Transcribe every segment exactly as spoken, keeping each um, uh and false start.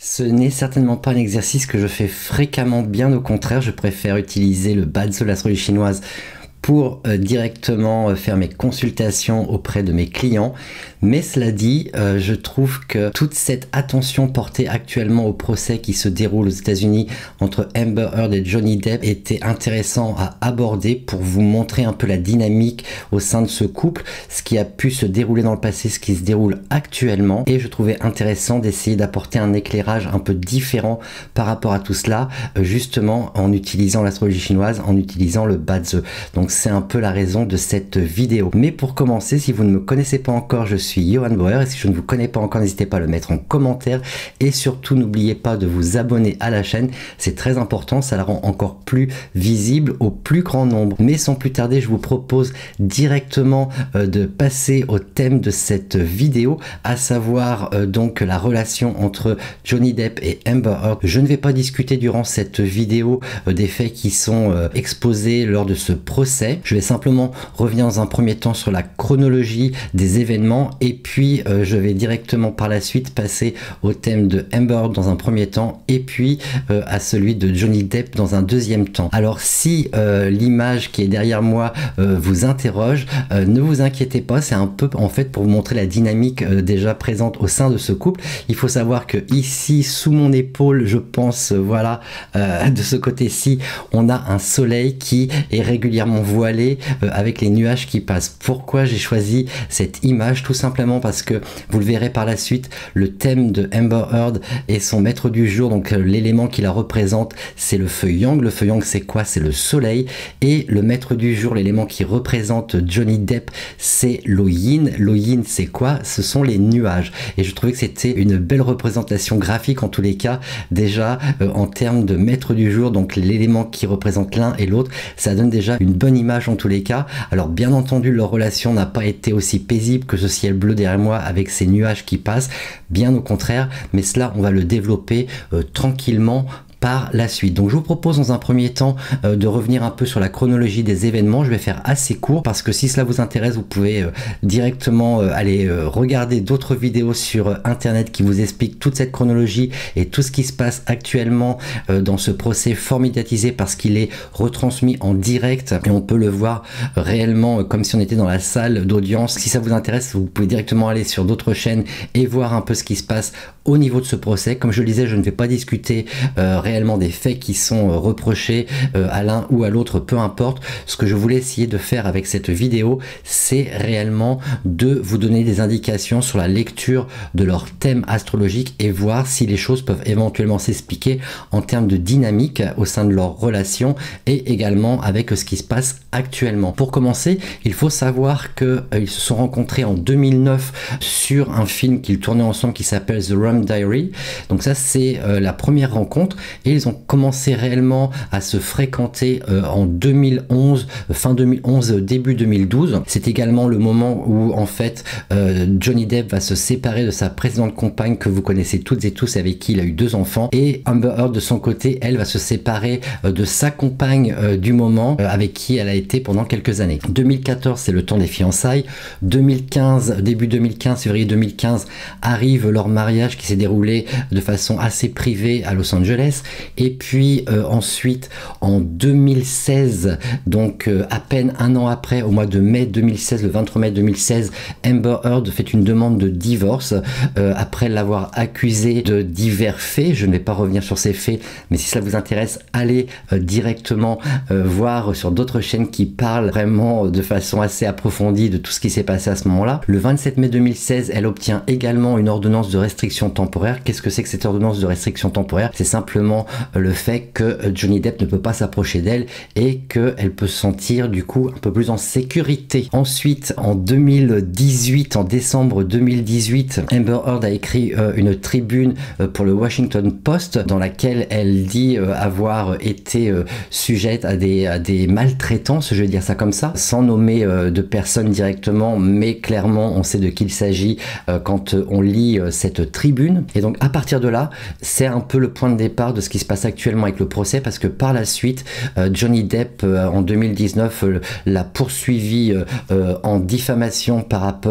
Ce n'est certainement pas un exercice que je fais fréquemment, bien au contraire, je préfère utiliser le bas de l'astrologie chinoise pour euh, directement euh, faire mes consultations auprès de mes clients. Mais cela dit, euh, je trouve que toute cette attention portée actuellement au procès qui se déroule aux États-Unis entre Amber Heard et Johnny Depp était intéressant à aborder pour vous montrer un peu la dynamique au sein de ce couple, ce qui a pu se dérouler dans le passé, ce qui se déroule actuellement. Et je trouvais intéressant d'essayer d'apporter un éclairage un peu différent par rapport à tout cela, euh, justement en utilisant l'astrologie chinoise, en utilisant le Bazi. Donc c'est un peu la raison de cette vidéo. Mais pour commencer, si vous ne me connaissez pas encore, je suis Johan Bauer, et si je ne vous connais pas encore, n'hésitez pas à le mettre en commentaire, et surtout n'oubliez pas de vous abonner à la chaîne, c'est très important, ça la rend encore plus visible au plus grand nombre. Mais sans plus tarder, je vous propose directement euh, de passer au thème de cette vidéo, à savoir euh, donc la relation entre Johnny Depp et Amber Heard. Je ne vais pas discuter durant cette vidéo euh, des faits qui sont euh, exposés lors de ce procès. Je vais simplement revenir dans un premier temps sur la chronologie des événements, et puis euh, je vais directement par la suite passer au thème de Amber Heard dans un premier temps, et puis euh, à celui de Johnny Depp dans un deuxième temps. Alors si euh, l'image qui est derrière moi euh, vous interroge, euh, ne vous inquiétez pas, c'est un peu en fait pour vous montrer la dynamique euh, déjà présente au sein de ce couple. Il faut savoir que ici sous mon épaule, je pense, euh, voilà, euh, de ce côté-ci, on a un soleil qui est régulièrement voilé euh, avec les nuages qui passent. Pourquoi j'ai choisi cette image? Tout simplement parce que vous le verrez par la suite, le thème de Amber Heard est son maître du jour, donc euh, l'élément qui la représente c'est le feu yang. Le feu yang c'est quoi? C'est le soleil. Et le maître du jour, l'élément qui représente Johnny Depp, c'est le yin. Le yin c'est quoi? Ce sont les nuages. Et je trouvais que c'était une belle représentation graphique en tous les cas, déjà euh, en termes de maître du jour, donc l'élément qui représente l'un et l'autre, ça donne déjà une bonne image en tous les cas. Alors bien entendu, leur relation n'a pas été aussi paisible que ce ciel bleu derrière moi avec ces nuages qui passent, bien au contraire, mais cela on va le développer euh, tranquillement par la suite. Donc je vous propose dans un premier temps euh, de revenir un peu sur la chronologie des événements. Je vais faire assez court parce que si cela vous intéresse, vous pouvez euh, directement euh, aller euh, regarder d'autres vidéos sur euh, internet qui vous expliquent toute cette chronologie et tout ce qui se passe actuellement euh, dans ce procès fort médiatisé parce qu'il est retransmis en direct et on peut le voir euh, réellement euh, comme si on était dans la salle d'audience. Si ça vous intéresse, vous pouvez directement aller sur d'autres chaînes et voir un peu ce qui se passe au niveau de ce procès. Comme je le disais, je ne vais pas discuter euh, réellement des faits qui sont euh, reprochés euh, à l'un ou à l'autre, peu importe. Ce que je voulais essayer de faire avec cette vidéo, c'est réellement de vous donner des indications sur la lecture de leur thème astrologique et voir si les choses peuvent éventuellement s'expliquer en termes de dynamique au sein de leur relation et également avec ce qui se passe actuellement. Pour commencer, il faut savoir qu'ils euh, se sont rencontrés en deux mille neuf sur un film qu'ils tournaient ensemble qui s'appelle The Rum Diary. Donc ça c'est euh, la première rencontre et ils ont commencé réellement à se fréquenter euh, en deux mille onze, fin deux mille onze, début deux mille douze. C'est également le moment où en fait euh, Johnny Depp va se séparer de sa précédente compagne que vous connaissez toutes et tous, avec qui il a eu deux enfants, et Amber Heard de son côté, elle va se séparer euh, de sa compagne euh, du moment euh, avec qui elle a été pendant quelques années. deux mille quatorze c'est le temps des fiançailles. deux mille quinze, début deux mille quinze, février deux mille quinze, arrive leur mariage qui s'est déroulé de façon assez privée à Los Angeles. Et puis euh, ensuite en deux mille seize, donc euh, à peine un an après, au mois de mai deux mille seize, le vingt-trois mai deux mille seize, Amber Heard fait une demande de divorce euh, après l'avoir accusé de divers faits. Je ne vais pas revenir sur ces faits, mais si cela vous intéresse, allez euh, directement euh, voir sur d'autres chaînes qui parlent vraiment de façon assez approfondie de tout ce qui s'est passé à ce moment-là. Le vingt-sept mai deux mille seize, elle obtient également une ordonnance de restriction temporaire. Qu'est-ce que c'est que cette ordonnance de restriction temporaire? C'est simplement le fait que Johnny Depp ne peut pas s'approcher d'elle et qu'elle peut se sentir du coup un peu plus en sécurité. Ensuite, en deux mille dix-huit, en décembre deux mille dix-huit, Amber Heard a écrit euh, une tribune euh, pour le Washington Post dans laquelle elle dit euh, avoir été euh, sujette à des, à des maltraitances, je vais dire ça comme ça, sans nommer euh, de personnes directement, mais clairement on sait de qui il s'agit euh, quand euh, on lit euh, cette tribune. Et donc à partir de là, c'est un peu le point de départ de ce qui se passe actuellement avec le procès, parce que par la suite euh, Johnny Depp euh, en deux mille dix-neuf euh, l'a poursuivi euh, euh, en diffamation par rapport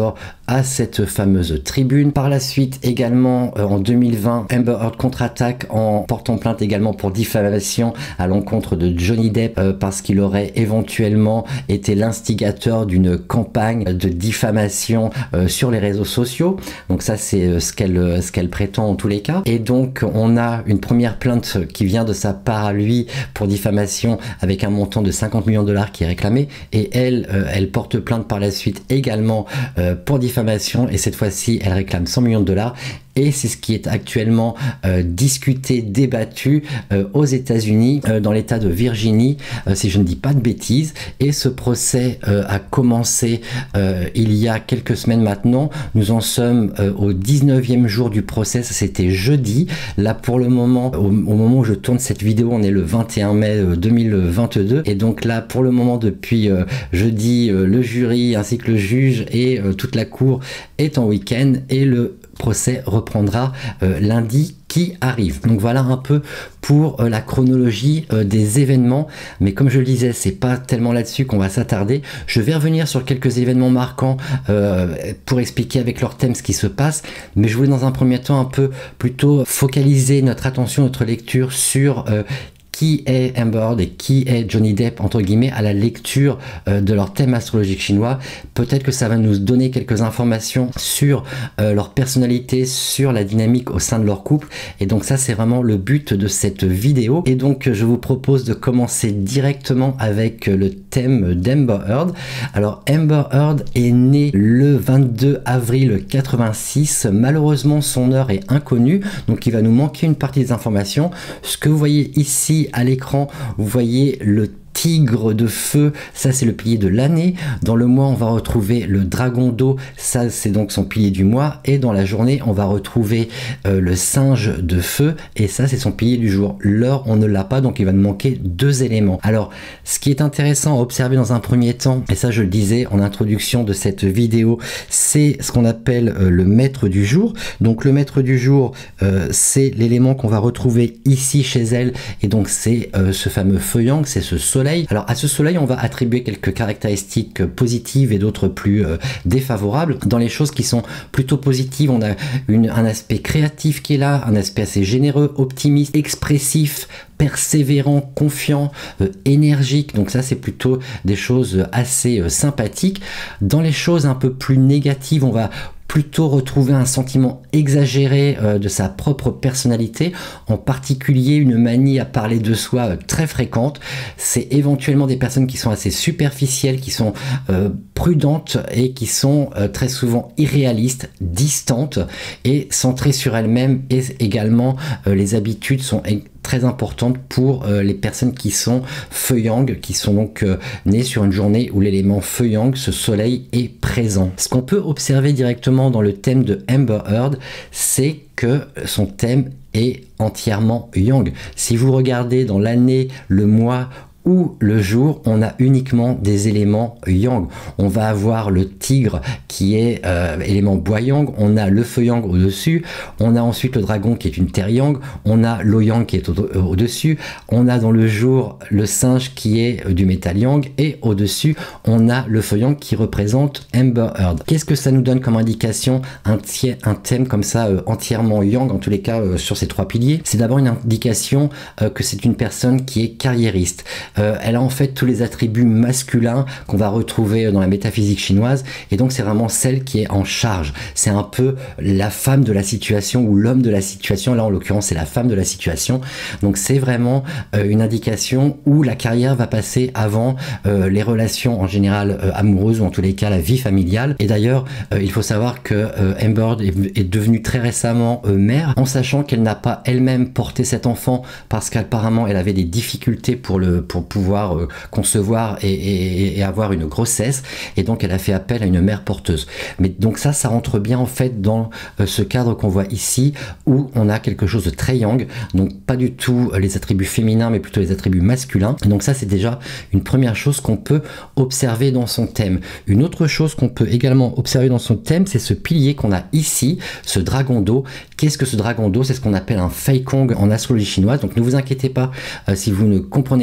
à cette fameuse tribune. Par la suite également euh, en deux mille vingt, Amber Heard contre-attaque en portant plainte également pour diffamation à l'encontre de Johnny Depp euh, parce qu'il aurait éventuellement été l'instigateur d'une campagne de diffamation euh, sur les réseaux sociaux. Donc ça c'est euh, ce qu'elle euh, ce qu'elle prétend en tous les cas. Et donc on a une première plainte qui vient de sa part à lui pour diffamation avec un montant de cinquante millions de dollars qui est réclamé, et elle euh, elle porte plainte par la suite également euh, pour diffamation, et cette fois-ci elle réclame cent millions de dollars. Et c'est ce qui est actuellement euh, discuté, débattu euh, aux États-Unis, euh, dans l'État de Virginie, euh, si je ne dis pas de bêtises. Et ce procès euh, a commencé euh, il y a quelques semaines maintenant. Nous en sommes euh, au dix-neuvième jour du procès, c'était jeudi. Là pour le moment, au, au moment où je tourne cette vidéo, on est le vingt et un mai deux mille vingt-deux. Et donc là pour le moment, depuis euh, jeudi, euh, le jury ainsi que le juge et euh, toute la cour est en week-end, et le procès reprendra euh, lundi qui arrive. Donc voilà un peu pour euh, la chronologie euh, des événements, mais comme je le disais, c'est pas tellement là-dessus qu'on va s'attarder. Je vais revenir sur quelques événements marquants euh, pour expliquer avec leur thème ce qui se passe, mais je voulais dans un premier temps un peu plutôt focaliser notre attention, notre lecture sur euh, qui est Amber Heard et qui est Johnny Depp, entre guillemets, à la lecture euh, de leur thème astrologique chinois. Peut-être que ça va nous donner quelques informations sur euh, leur personnalité, sur la dynamique au sein de leur couple, et donc ça c'est vraiment le but de cette vidéo. Et donc je vous propose de commencer directement avec le thème d'Amber Heard. Alors Amber Heard est née le vingt-deux avril quatre-vingt-six, malheureusement son heure est inconnue, donc il va nous manquer une partie des informations. Ce que vous voyez ici à l'écran, vous voyez le tigre de feu, ça c'est le pilier de l'année. Dans le mois on va retrouver le dragon d'eau, ça c'est donc son pilier du mois, et dans la journée on va retrouver euh, le singe de feu, et ça c'est son pilier du jour. L'heure on ne l'a pas, donc il va nous manquer deux éléments. Alors ce qui est intéressant à observer dans un premier temps, et ça je le disais en introduction de cette vidéo, c'est ce qu'on appelle euh, le maître du jour. Donc le maître du jour euh, c'est l'élément qu'on va retrouver ici chez elle, et donc c'est euh, ce fameux feu yang, c'est ce soleil. Alors à ce soleil on va attribuer quelques caractéristiques positives et d'autres plus euh, défavorables. Dans les choses qui sont plutôt positives, on a une, un aspect créatif qui est là, un aspect assez généreux, optimiste, expressif, persévérant, confiant, euh, énergique. Donc ça c'est plutôt des choses assez euh, sympathiques. Dans les choses un peu plus négatives, on va plutôt retrouver un sentiment exagéré euh, de sa propre personnalité, en particulier une manie à parler de soi euh, très fréquente. C'est éventuellement des personnes qui sont assez superficielles, qui sont euh, prudentes et qui sont euh, très souvent irréalistes, distantes et centrées sur elles-mêmes, et également euh, les habitudes sont très importante pour euh, les personnes qui sont feu yang, qui sont donc euh, nées sur une journée où l'élément feu yang, ce soleil, est présent. Ce qu'on peut observer directement dans le thème de Amber Heard, c'est que son thème est entièrement yang. Si vous regardez dans l'année, le mois ou le jour, on a uniquement des éléments yang. On va avoir le tigre qui est euh, élément bois yang, on a le feu yang au-dessus, on a ensuite le dragon qui est une terre yang, on a l'eau yang qui est au-dessus, au on a dans le jour le singe qui est du métal yang, et au-dessus on a le feu yang qui représente Amber Heard. Qu'est-ce que ça nous donne comme indication, un, un thème comme ça euh, entièrement yang, en tous les cas euh, sur ces trois piliers? C'est d'abord une indication euh, que c'est une personne qui est carriériste. Euh, elle a en fait tous les attributs masculins qu'on va retrouver dans la métaphysique chinoise, et donc c'est vraiment celle qui est en charge. C'est un peu la femme de la situation, ou l'homme de la situation. Là en l'occurrence c'est la femme de la situation. Donc c'est vraiment euh, une indication où la carrière va passer avant euh, les relations en général euh, amoureuses, ou en tous les cas la vie familiale. Et d'ailleurs euh, il faut savoir que euh, Amber Heard est, est devenue très récemment euh, mère, en sachant qu'elle n'a pas elle-même porté cet enfant parce qu'apparemment elle avait des difficultés pour le pour pouvoir euh, concevoir et, et, et avoir une grossesse, et donc elle a fait appel à une mère porteuse. Mais donc ça, ça rentre bien en fait dans euh, ce cadre qu'on voit ici, où on a quelque chose de très yang, donc pas du tout euh, les attributs féminins, mais plutôt les attributs masculins. Et donc ça, c'est déjà une première chose qu'on peut observer dans son thème. Une autre chose qu'on peut également observer dans son thème, c'est ce pilier qu'on a ici, ce dragon d'eau. Qu'est-ce que ce dragon d'eau? C'est ce qu'on appelle un Fei Kong en astrologie chinoise. Donc ne vous inquiétez pas euh, si vous ne comprenez pas le terme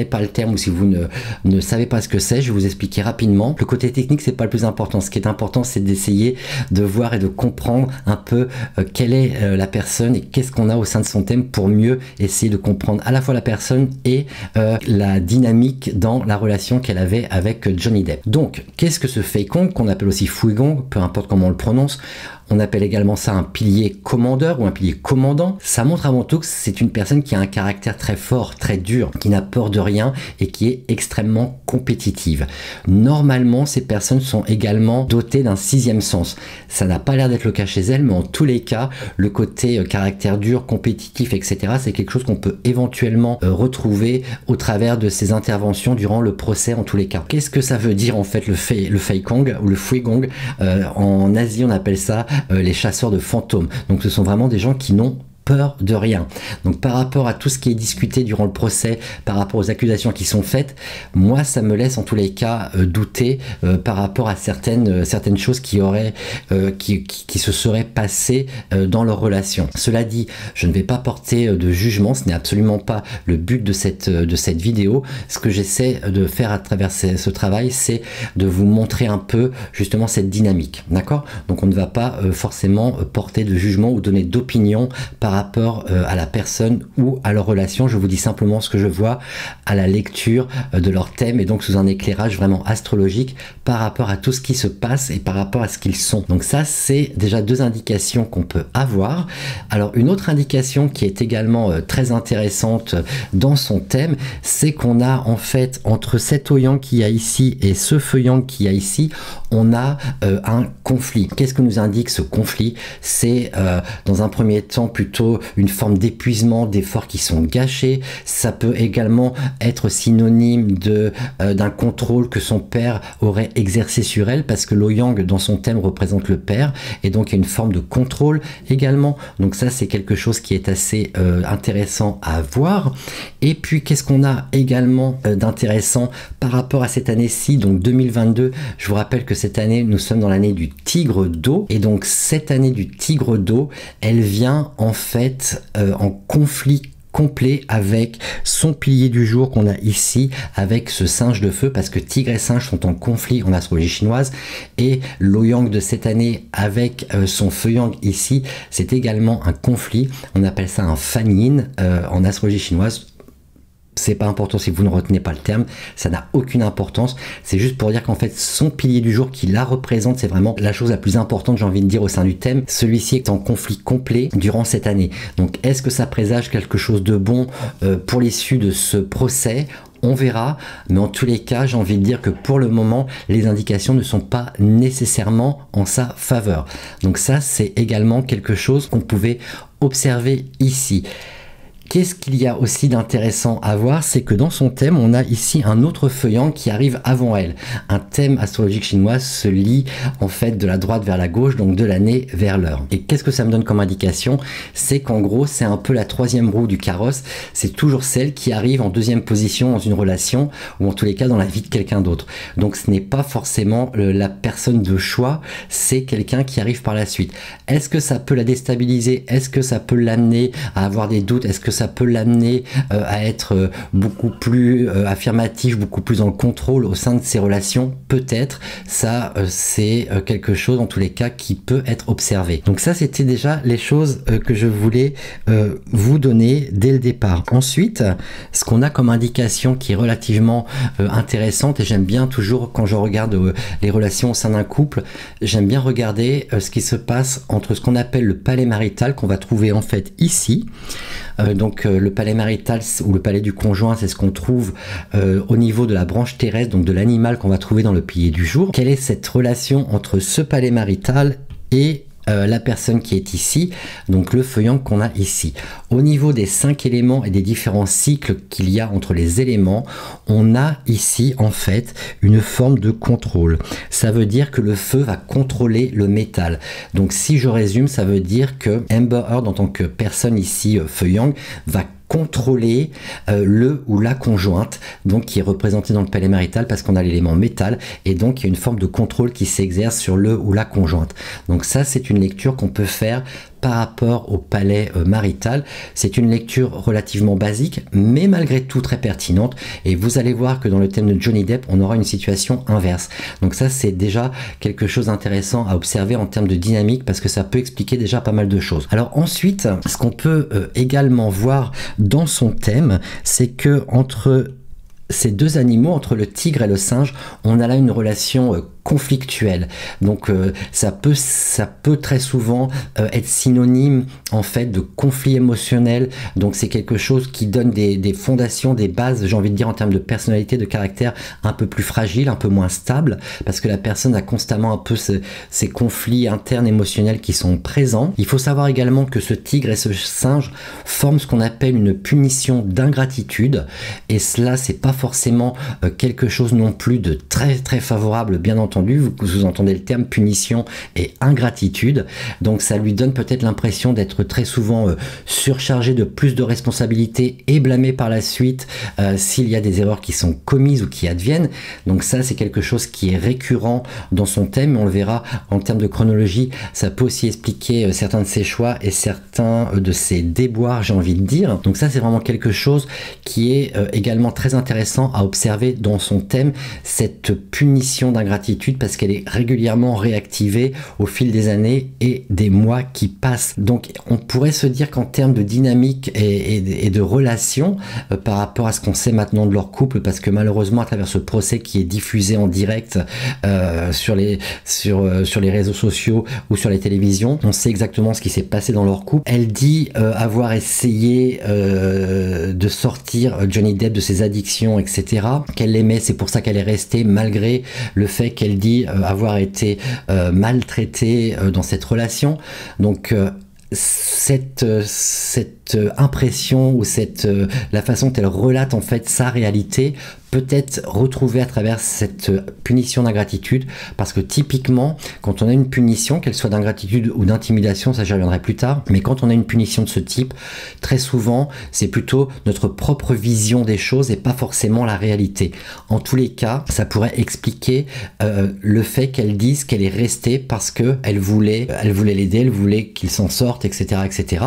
terme ou si vous ne, ne savez pas ce que c'est, je vais vous expliquer rapidement. Le côté technique, c'est pas le plus important. Ce qui est important, c'est d'essayer de voir et de comprendre un peu euh, quelle est euh, la personne et qu'est-ce qu'on a au sein de son thème pour mieux essayer de comprendre à la fois la personne et euh, la dynamique dans la relation qu'elle avait avec Johnny Depp. Donc, qu'est-ce que ce Fei Kong, qu'on appelle aussi Fui Gong, peu importe comment on le prononce? On appelle également ça un pilier commandeur ou un pilier commandant. Ça montre avant tout que c'est une personne qui a un caractère très fort, très dur, qui n'a peur de rien et qui est extrêmement compétitive. Normalement, ces personnes sont également dotées d'un sixième sens. Ça n'a pas l'air d'être le cas chez elles, mais en tous les cas, le côté euh, caractère dur, compétitif, et cetera, c'est quelque chose qu'on peut éventuellement euh, retrouver au travers de ces interventions durant le procès en tous les cas. Qu'est-ce que ça veut dire en fait le Fei, le Fei Kong ou le Fui Gong? euh, En Asie, on appelle ça Euh, les chasseurs de fantômes. Donc ce sont vraiment des gens qui n'ont peur de rien. Donc par rapport à tout ce qui est discuté durant le procès, par rapport aux accusations qui sont faites, moi ça me laisse en tous les cas euh, douter euh, par rapport à certaines, euh, certaines choses qui auraient euh, qui, qui, qui se seraient passées euh, dans leur relation. Cela dit, je ne vais pas porter euh, de jugement, ce n'est absolument pas le but de cette, euh, de cette vidéo. Ce que j'essaie de faire à travers ce, ce travail, c'est de vous montrer un peu justement cette dynamique, d'accord? Donc on ne va pas euh, forcément euh, porter de jugement ou donner d'opinion par rapport euh, à la personne ou à leur relation. Je vous dis simplement ce que je vois à la lecture euh, de leur thème et donc sous un éclairage vraiment astrologique par rapport à tout ce qui se passe et par rapport à ce qu'ils sont. Donc ça, c'est déjà deux indications qu'on peut avoir. Alors une autre indication qui est également euh, très intéressante dans son thème, c'est qu'on a en fait entre cet Ouyang qu'il y a ici et ce Feu-Yang qu'il y a ici, on a euh, un conflit. Qu'est-ce que nous indique ce conflit? C'est euh, dans un premier temps plutôt une forme d'épuisement, d'efforts qui sont gâchés. Ça peut également être synonyme de euh, d'un contrôle que son père aurait exercé sur elle, parce que l'Ouyang dans son thème représente le père, et donc il y a une forme de contrôle également. Donc ça, c'est quelque chose qui est assez euh, intéressant à voir. Et puis qu'est-ce qu'on a également euh, d'intéressant par rapport à cette année-ci, donc deux mille vingt-deux. Je vous rappelle que cette année, nous sommes dans l'année du tigre d'eau, et donc cette année du tigre d'eau, elle vient en fait euh, en conflit complet avec son pilier du jour qu'on a ici avec ce singe de feu, parce que tigre et singe sont en conflit en astrologie chinoise, et l'Ouyang de cette année avec euh, son Feu-Yang ici, c'est également un conflit. On appelle ça un Fan-Yin euh, en astrologie chinoise. C'est pas important si vous ne retenez pas le terme, ça n'a aucune importance. C'est juste pour dire qu'en fait, son pilier du jour qui la représente, c'est vraiment la chose la plus importante, j'ai envie de dire, au sein du thème. Celui-ci est en conflit complet durant cette année. Donc, est-ce que ça présage quelque chose de bon euh, pour l'issue de ce procès? On verra, mais en tous les cas, j'ai envie de dire que pour le moment, les indications ne sont pas nécessairement en sa faveur. Donc ça, c'est également quelque chose qu'on pouvait observer ici. Qu'est-ce qu'il y a aussi d'intéressant à voir, c'est que dans son thème, on a ici un autre Feu-Yang qui arrive avant elle. Un thème astrologique chinois se lit en fait de la droite vers la gauche, donc de l'année vers l'heure. Et qu'est-ce que ça me donne comme indication? C'est qu'en gros, c'est un peu la troisième roue du carrosse. C'est toujours celle qui arrive en deuxième position dans une relation, ou en tous les cas dans la vie de quelqu'un d'autre. Donc ce n'est pas forcément la personne de choix, c'est quelqu'un qui arrive par la suite. Est-ce que ça peut la déstabiliser? Est-ce que ça peut l'amener à avoir des doutes? Est-ce que ça peut l'amener euh, à être euh, beaucoup plus euh, affirmatif, beaucoup plus dans le contrôle au sein de ses relations? Peut-être. Ça, euh, c'est euh, quelque chose, en tous les cas, qui peut être observé. Donc ça, c'était déjà les choses euh, que je voulais euh, vous donner dès le départ. Ensuite, ce qu'on a comme indication qui est relativement euh, intéressante, et j'aime bien toujours, quand je regarde euh, les relations au sein d'un couple, j'aime bien regarder euh, ce qui se passe entre ce qu'on appelle le palais marital, qu'on va trouver en fait ici. Euh, donc euh, le palais marital ou le palais du conjoint, c'est ce qu'on trouve euh, au niveau de la branche terrestre, donc de l'animal qu'on va trouver dans le pilier du jour. Quelle est cette relation entre ce palais marital et Euh, la personne qui est ici, donc le Feu-Yang qu'on a ici? Au niveau des cinq éléments et des différents cycles qu'il y a entre les éléments, on a ici en fait une forme de contrôle. Ça veut dire que le feu va contrôler le métal. Donc si je résume, ça veut dire que Amber Heard en tant que personne ici, euh, Feu-Yang, va contrôler euh, le ou la conjointe, donc qui est représentée dans le palais marital parce qu'on a l'élément métal, et donc il y a une forme de contrôle qui s'exerce sur le ou la conjointe. Donc ça, c'est une lecture qu'on peut faire par rapport au palais euh, marital. C'est une lecture relativement basique, mais malgré tout très pertinente, et vous allez voir que dans le thème de Johnny Depp, on aura une situation inverse. Donc ça, c'est déjà quelque chose d'intéressant à observer en termes de dynamique, parce que ça peut expliquer déjà pas mal de choses. Alors ensuite, ce qu'on peut euh, également voir dans son thème, c'est que entre ces deux animaux, entre le tigre et le singe, on a là une relation euh, conflictuelle. Donc euh, ça peut ça peut très souvent euh, être synonyme en fait de conflit émotionnel. Donc c'est quelque chose qui donne des, des fondations, des bases, j'ai envie de dire en termes de personnalité, de caractère un peu plus fragile, un peu moins stable, parce que la personne a constamment un peu ce, ces conflits internes émotionnels qui sont présents. Il faut savoir également que ce tigre et ce singe forment ce qu'on appelle une punition d'ingratitude, et cela c'est pas forcément euh, quelque chose non plus de très très favorable, bien entendu. Vous, vous entendez le terme punition et ingratitude, donc ça lui donne peut-être l'impression d'être très souvent euh, surchargé de plus de responsabilités et blâmé par la suite euh, s'il y a des erreurs qui sont commises ou qui adviennent. Donc ça c'est quelque chose qui est récurrent dans son thème, on le verra en termes de chronologie. Ça peut aussi expliquer euh, certains de ses choix et certains euh, de ses déboires, j'ai envie de dire. Donc ça c'est vraiment quelque chose qui est euh, également très intéressant à observer dans son thème, cette punition d'ingratitude, parce qu'elle est régulièrement réactivée au fil des années et des mois qui passent. Donc on pourrait se dire qu'en termes de dynamique et, et, et de relations euh, par rapport à ce qu'on sait maintenant de leur couple, parce que malheureusement à travers ce procès qui est diffusé en direct euh, sur, les, sur, euh, sur les réseaux sociaux ou sur les télévisions, on sait exactement ce qui s'est passé dans leur couple. Elle dit euh, avoir essayé euh, de sortir Johnny Depp de ses addictions, et cetera, qu'elle l'aimait, c'est pour ça qu'elle est restée malgré le fait qu'elle dit euh, avoir été euh, maltraitée euh, dans cette relation. Donc euh, cette, euh, cette impression ou cette, euh, la façon dont elle relate en fait sa réalité peut être retrouvée à travers cette punition d'ingratitude, parce que typiquement quand on a une punition, qu'elle soit d'ingratitude ou d'intimidation, ça j'y reviendrai plus tard, mais quand on a une punition de ce type, très souvent c'est plutôt notre propre vision des choses et pas forcément la réalité. En tous les cas, ça pourrait expliquer euh, le fait qu'elle dise qu'elle est restée parce que elle voulait elle voulait l'aider, elle voulait qu'il s'en sorte, etc, etc,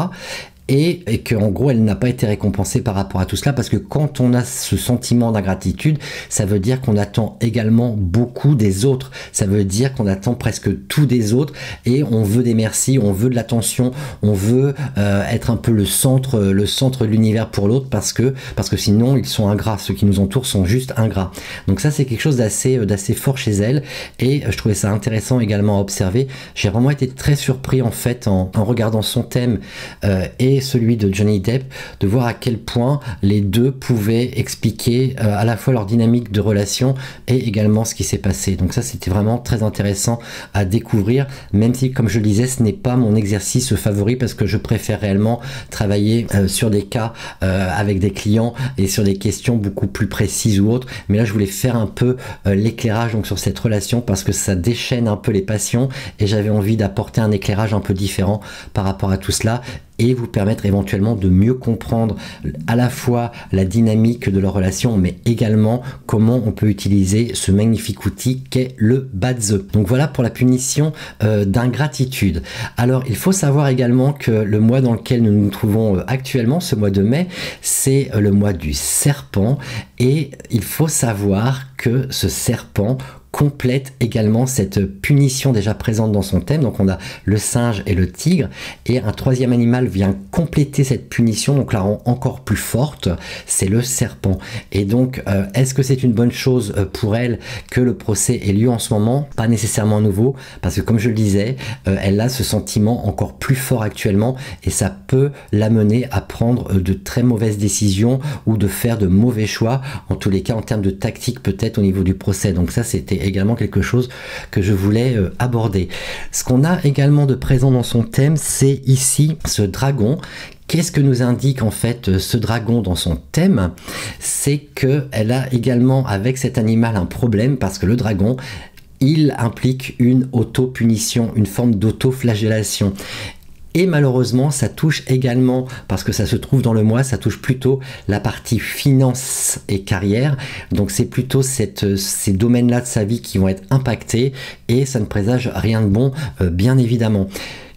et, et qu'en gros elle n'a pas été récompensée par rapport à tout cela, parce que quand on a ce sentiment d'ingratitude, ça veut dire qu'on attend également beaucoup des autres, ça veut dire qu'on attend presque tout des autres, et on veut des merci, on veut de l'attention, on veut euh, être un peu le centre le centre de l'univers pour l'autre, parce que parce que sinon ils sont ingrats, ceux qui nous entourent sont juste ingrats. Donc ça c'est quelque chose d'assez d'assez fort chez elle, et je trouvais ça intéressant également à observer. J'ai vraiment été très surpris en fait en, en regardant son thème euh, et celui de Johnny Depp, de voir à quel point les deux pouvaient expliquer euh, à la fois leur dynamique de relation et également ce qui s'est passé. Donc ça c'était vraiment très intéressant à découvrir, même si comme je le disais ce n'est pas mon exercice favori, parce que je préfère réellement travailler euh, sur des cas euh, avec des clients et sur des questions beaucoup plus précises ou autres, mais là je voulais faire un peu euh, l'éclairage donc sur cette relation, parce que ça déchaîne un peu les passions et j'avais envie d'apporter un éclairage un peu différent par rapport à tout cela, et vous permettre éventuellement de mieux comprendre à la fois la dynamique de leur relation, mais également comment on peut utiliser ce magnifique outil qu'est le Badze. Donc voilà pour la punition euh, d'ingratitude. Alors il faut savoir également que le mois dans lequel nous nous trouvons euh, actuellement, ce mois de mai, c'est euh, le mois du serpent, et il faut savoir que ce serpent complète également cette punition déjà présente dans son thème. Donc on a le singe et le tigre, et un troisième animal vient compléter cette punition, donc la rend encore plus forte, c'est le serpent. Et donc euh, est-ce que c'est une bonne chose pour elle que le procès ait lieu en ce moment? Pas nécessairement à nouveau, parce que comme je le disais, euh, elle a ce sentiment encore plus fort actuellement, et ça peut l'amener à prendre de très mauvaises décisions ou de faire de mauvais choix, en tous les cas en termes de tactique peut-être au niveau du procès. Donc ça c'était également quelque chose que je voulais euh, aborder. Ce qu'on a également de présent dans son thème, c'est ici ce dragon. Qu'est-ce que nous indique en fait ce dragon dans son thème? C'est qu'elle a également avec cet animal un problème, parce que le dragon, il implique une auto-punition, une forme d'auto-flagellation. Et malheureusement, ça touche également, parce que ça se trouve dans le mois, ça touche plutôt la partie finance et carrière. Donc c'est plutôt cette, ces domaines-là de sa vie qui vont être impactés, et ça ne présage rien de bon, euh, bien évidemment.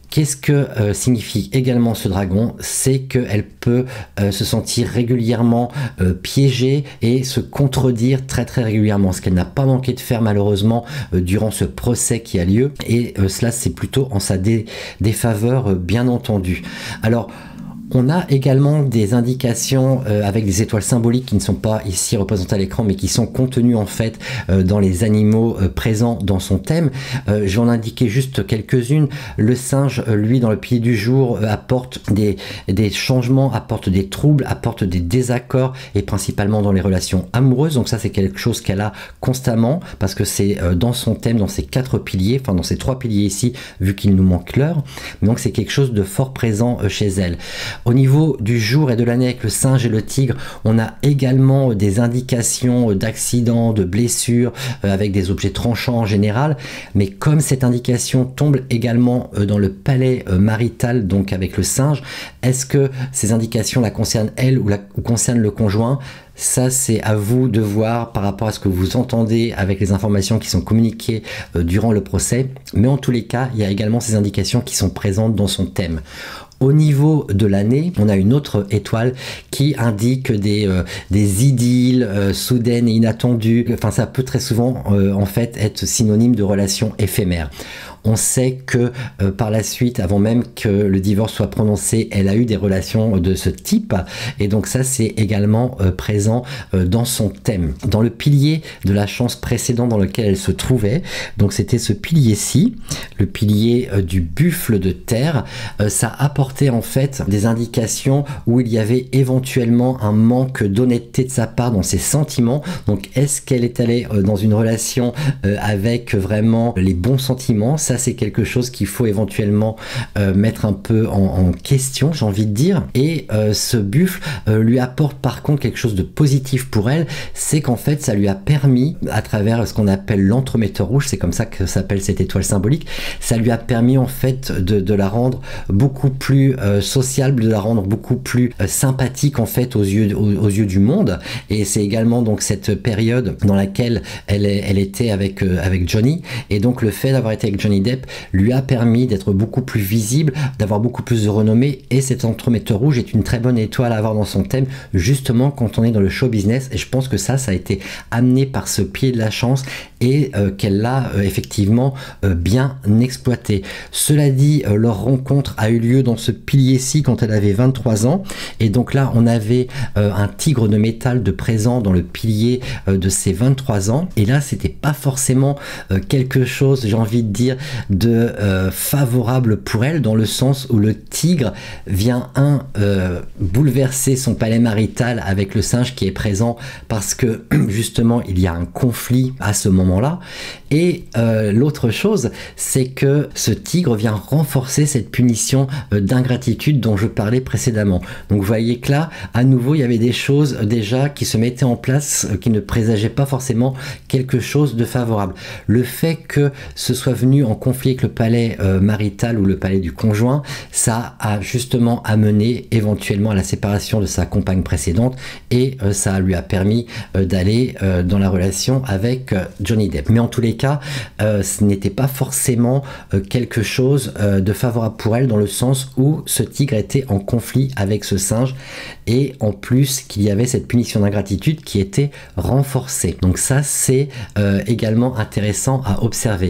Qu'est-ce que euh, signifie également ce dragon? C'est qu'elle peut euh, se sentir régulièrement euh, piégée et se contredire très très régulièrement, ce qu'elle n'a pas manqué de faire malheureusement euh, durant ce procès qui a lieu, et euh, cela c'est plutôt en sa dé défaveur euh, bien entendu. Alors, on a également des indications euh, avec des étoiles symboliques qui ne sont pas ici représentées à l'écran, mais qui sont contenues en fait euh, dans les animaux euh, présents dans son thème. Euh, je vais en indiquer juste quelques-unes. Le singe, euh, lui, dans le pilier du jour, euh, apporte des, des changements, apporte des troubles, apporte des désaccords, et principalement dans les relations amoureuses. Donc ça, c'est quelque chose qu'elle a constamment, parce que c'est euh, dans son thème, dans ses quatre piliers, enfin dans ces trois piliers ici, vu qu'il nous manque l'heure. Donc c'est quelque chose de fort présent euh, chez elle. Au niveau du jour et de l'année avec le singe et le tigre, on a également des indications d'accidents, de blessures, euh, avec des objets tranchants en général. Mais comme cette indication tombe également euh, dans le palais euh, marital, donc avec le singe, est-ce que ces indications la concernent elle ou, la, ou concernent le conjoint? Ça, c'est à vous de voir par rapport à ce que vous entendez avec les informations qui sont communiquées euh, durant le procès. Mais en tous les cas, il y a également ces indications qui sont présentes dans son thème. Au niveau de l'année, on a une autre étoile qui indique des, euh, des idylles euh, soudaines et inattendues. Enfin, ça peut très souvent euh, en fait être synonyme de relations éphémères. On sait que euh, par la suite, avant même que le divorce soit prononcé, elle a eu des relations de ce type. Et donc ça, c'est également euh, présent euh, dans son thème. Dans le pilier de la chance précédent dans lequel elle se trouvait, donc c'était ce pilier-ci, le pilier euh, du buffle de terre, euh, ça apportait en fait des indications où il y avait éventuellement un manque d'honnêteté de sa part dans ses sentiments. Donc est-ce qu'elle est allée euh, dans une relation euh, avec vraiment les bons sentiments? Ça, c'est quelque chose qu'il faut éventuellement euh, mettre un peu en, en question, j'ai envie de dire. Et euh, ce buffle euh, lui apporte par contre quelque chose de positif pour elle, c'est qu'en fait ça lui a permis, à travers ce qu'on appelle l'entremetteur rouge, c'est comme ça que s'appelle cette étoile symbolique, ça lui a permis en fait de, de la rendre beaucoup plus euh, sociable, de la rendre beaucoup plus euh, sympathique en fait aux yeux, aux, aux yeux du monde. Et c'est également donc cette période dans laquelle elle, est, elle était avec, euh, avec Johnny, et donc le fait d'avoir été avec Johnny Depp lui a permis d'être beaucoup plus visible, d'avoir beaucoup plus de renommée, et cet entremetteur rouge est une très bonne étoile à avoir dans son thème, justement quand on est dans le show business, et je pense que ça, ça a été amené par ce pied de la chance, et euh, qu'elle l'a euh, effectivement euh, bien exploité. Cela dit, euh, leur rencontre a eu lieu dans ce pilier-ci quand elle avait vingt-trois ans, et donc là on avait euh, un tigre de métal de présent dans le pilier euh, de ses vingt-trois ans, et là c'était pas forcément euh, quelque chose, j'ai envie de dire, de euh, favorable pour elle, dans le sens où le tigre vient un euh, bouleverser son palais marital avec le singe qui est présent, parce que justement il y a un conflit à ce moment là, et euh, l'autre chose, c'est que ce tigre vient renforcer cette punition euh, d'ingratitude dont je parlais précédemment. Donc vous voyez que là à nouveau il y avait des choses euh, déjà qui se mettaient en place, euh, qui ne présageaient pas forcément quelque chose de favorable. Le fait que ce soit venu en conflit avec le palais euh, marital ou le palais du conjoint, ça a justement amené éventuellement à la séparation de sa compagne précédente, et euh, ça lui a permis euh, d'aller euh, dans la relation avec euh, Johnny Depp. Mais en tous les cas, euh, ce n'était pas forcément euh, quelque chose euh, de favorable pour elle, dans le sens où ce tigre était en conflit avec ce singe, et en plus qu'il y avait cette punition d'ingratitude qui était renforcée. Donc ça, c'est euh, également intéressant à observer.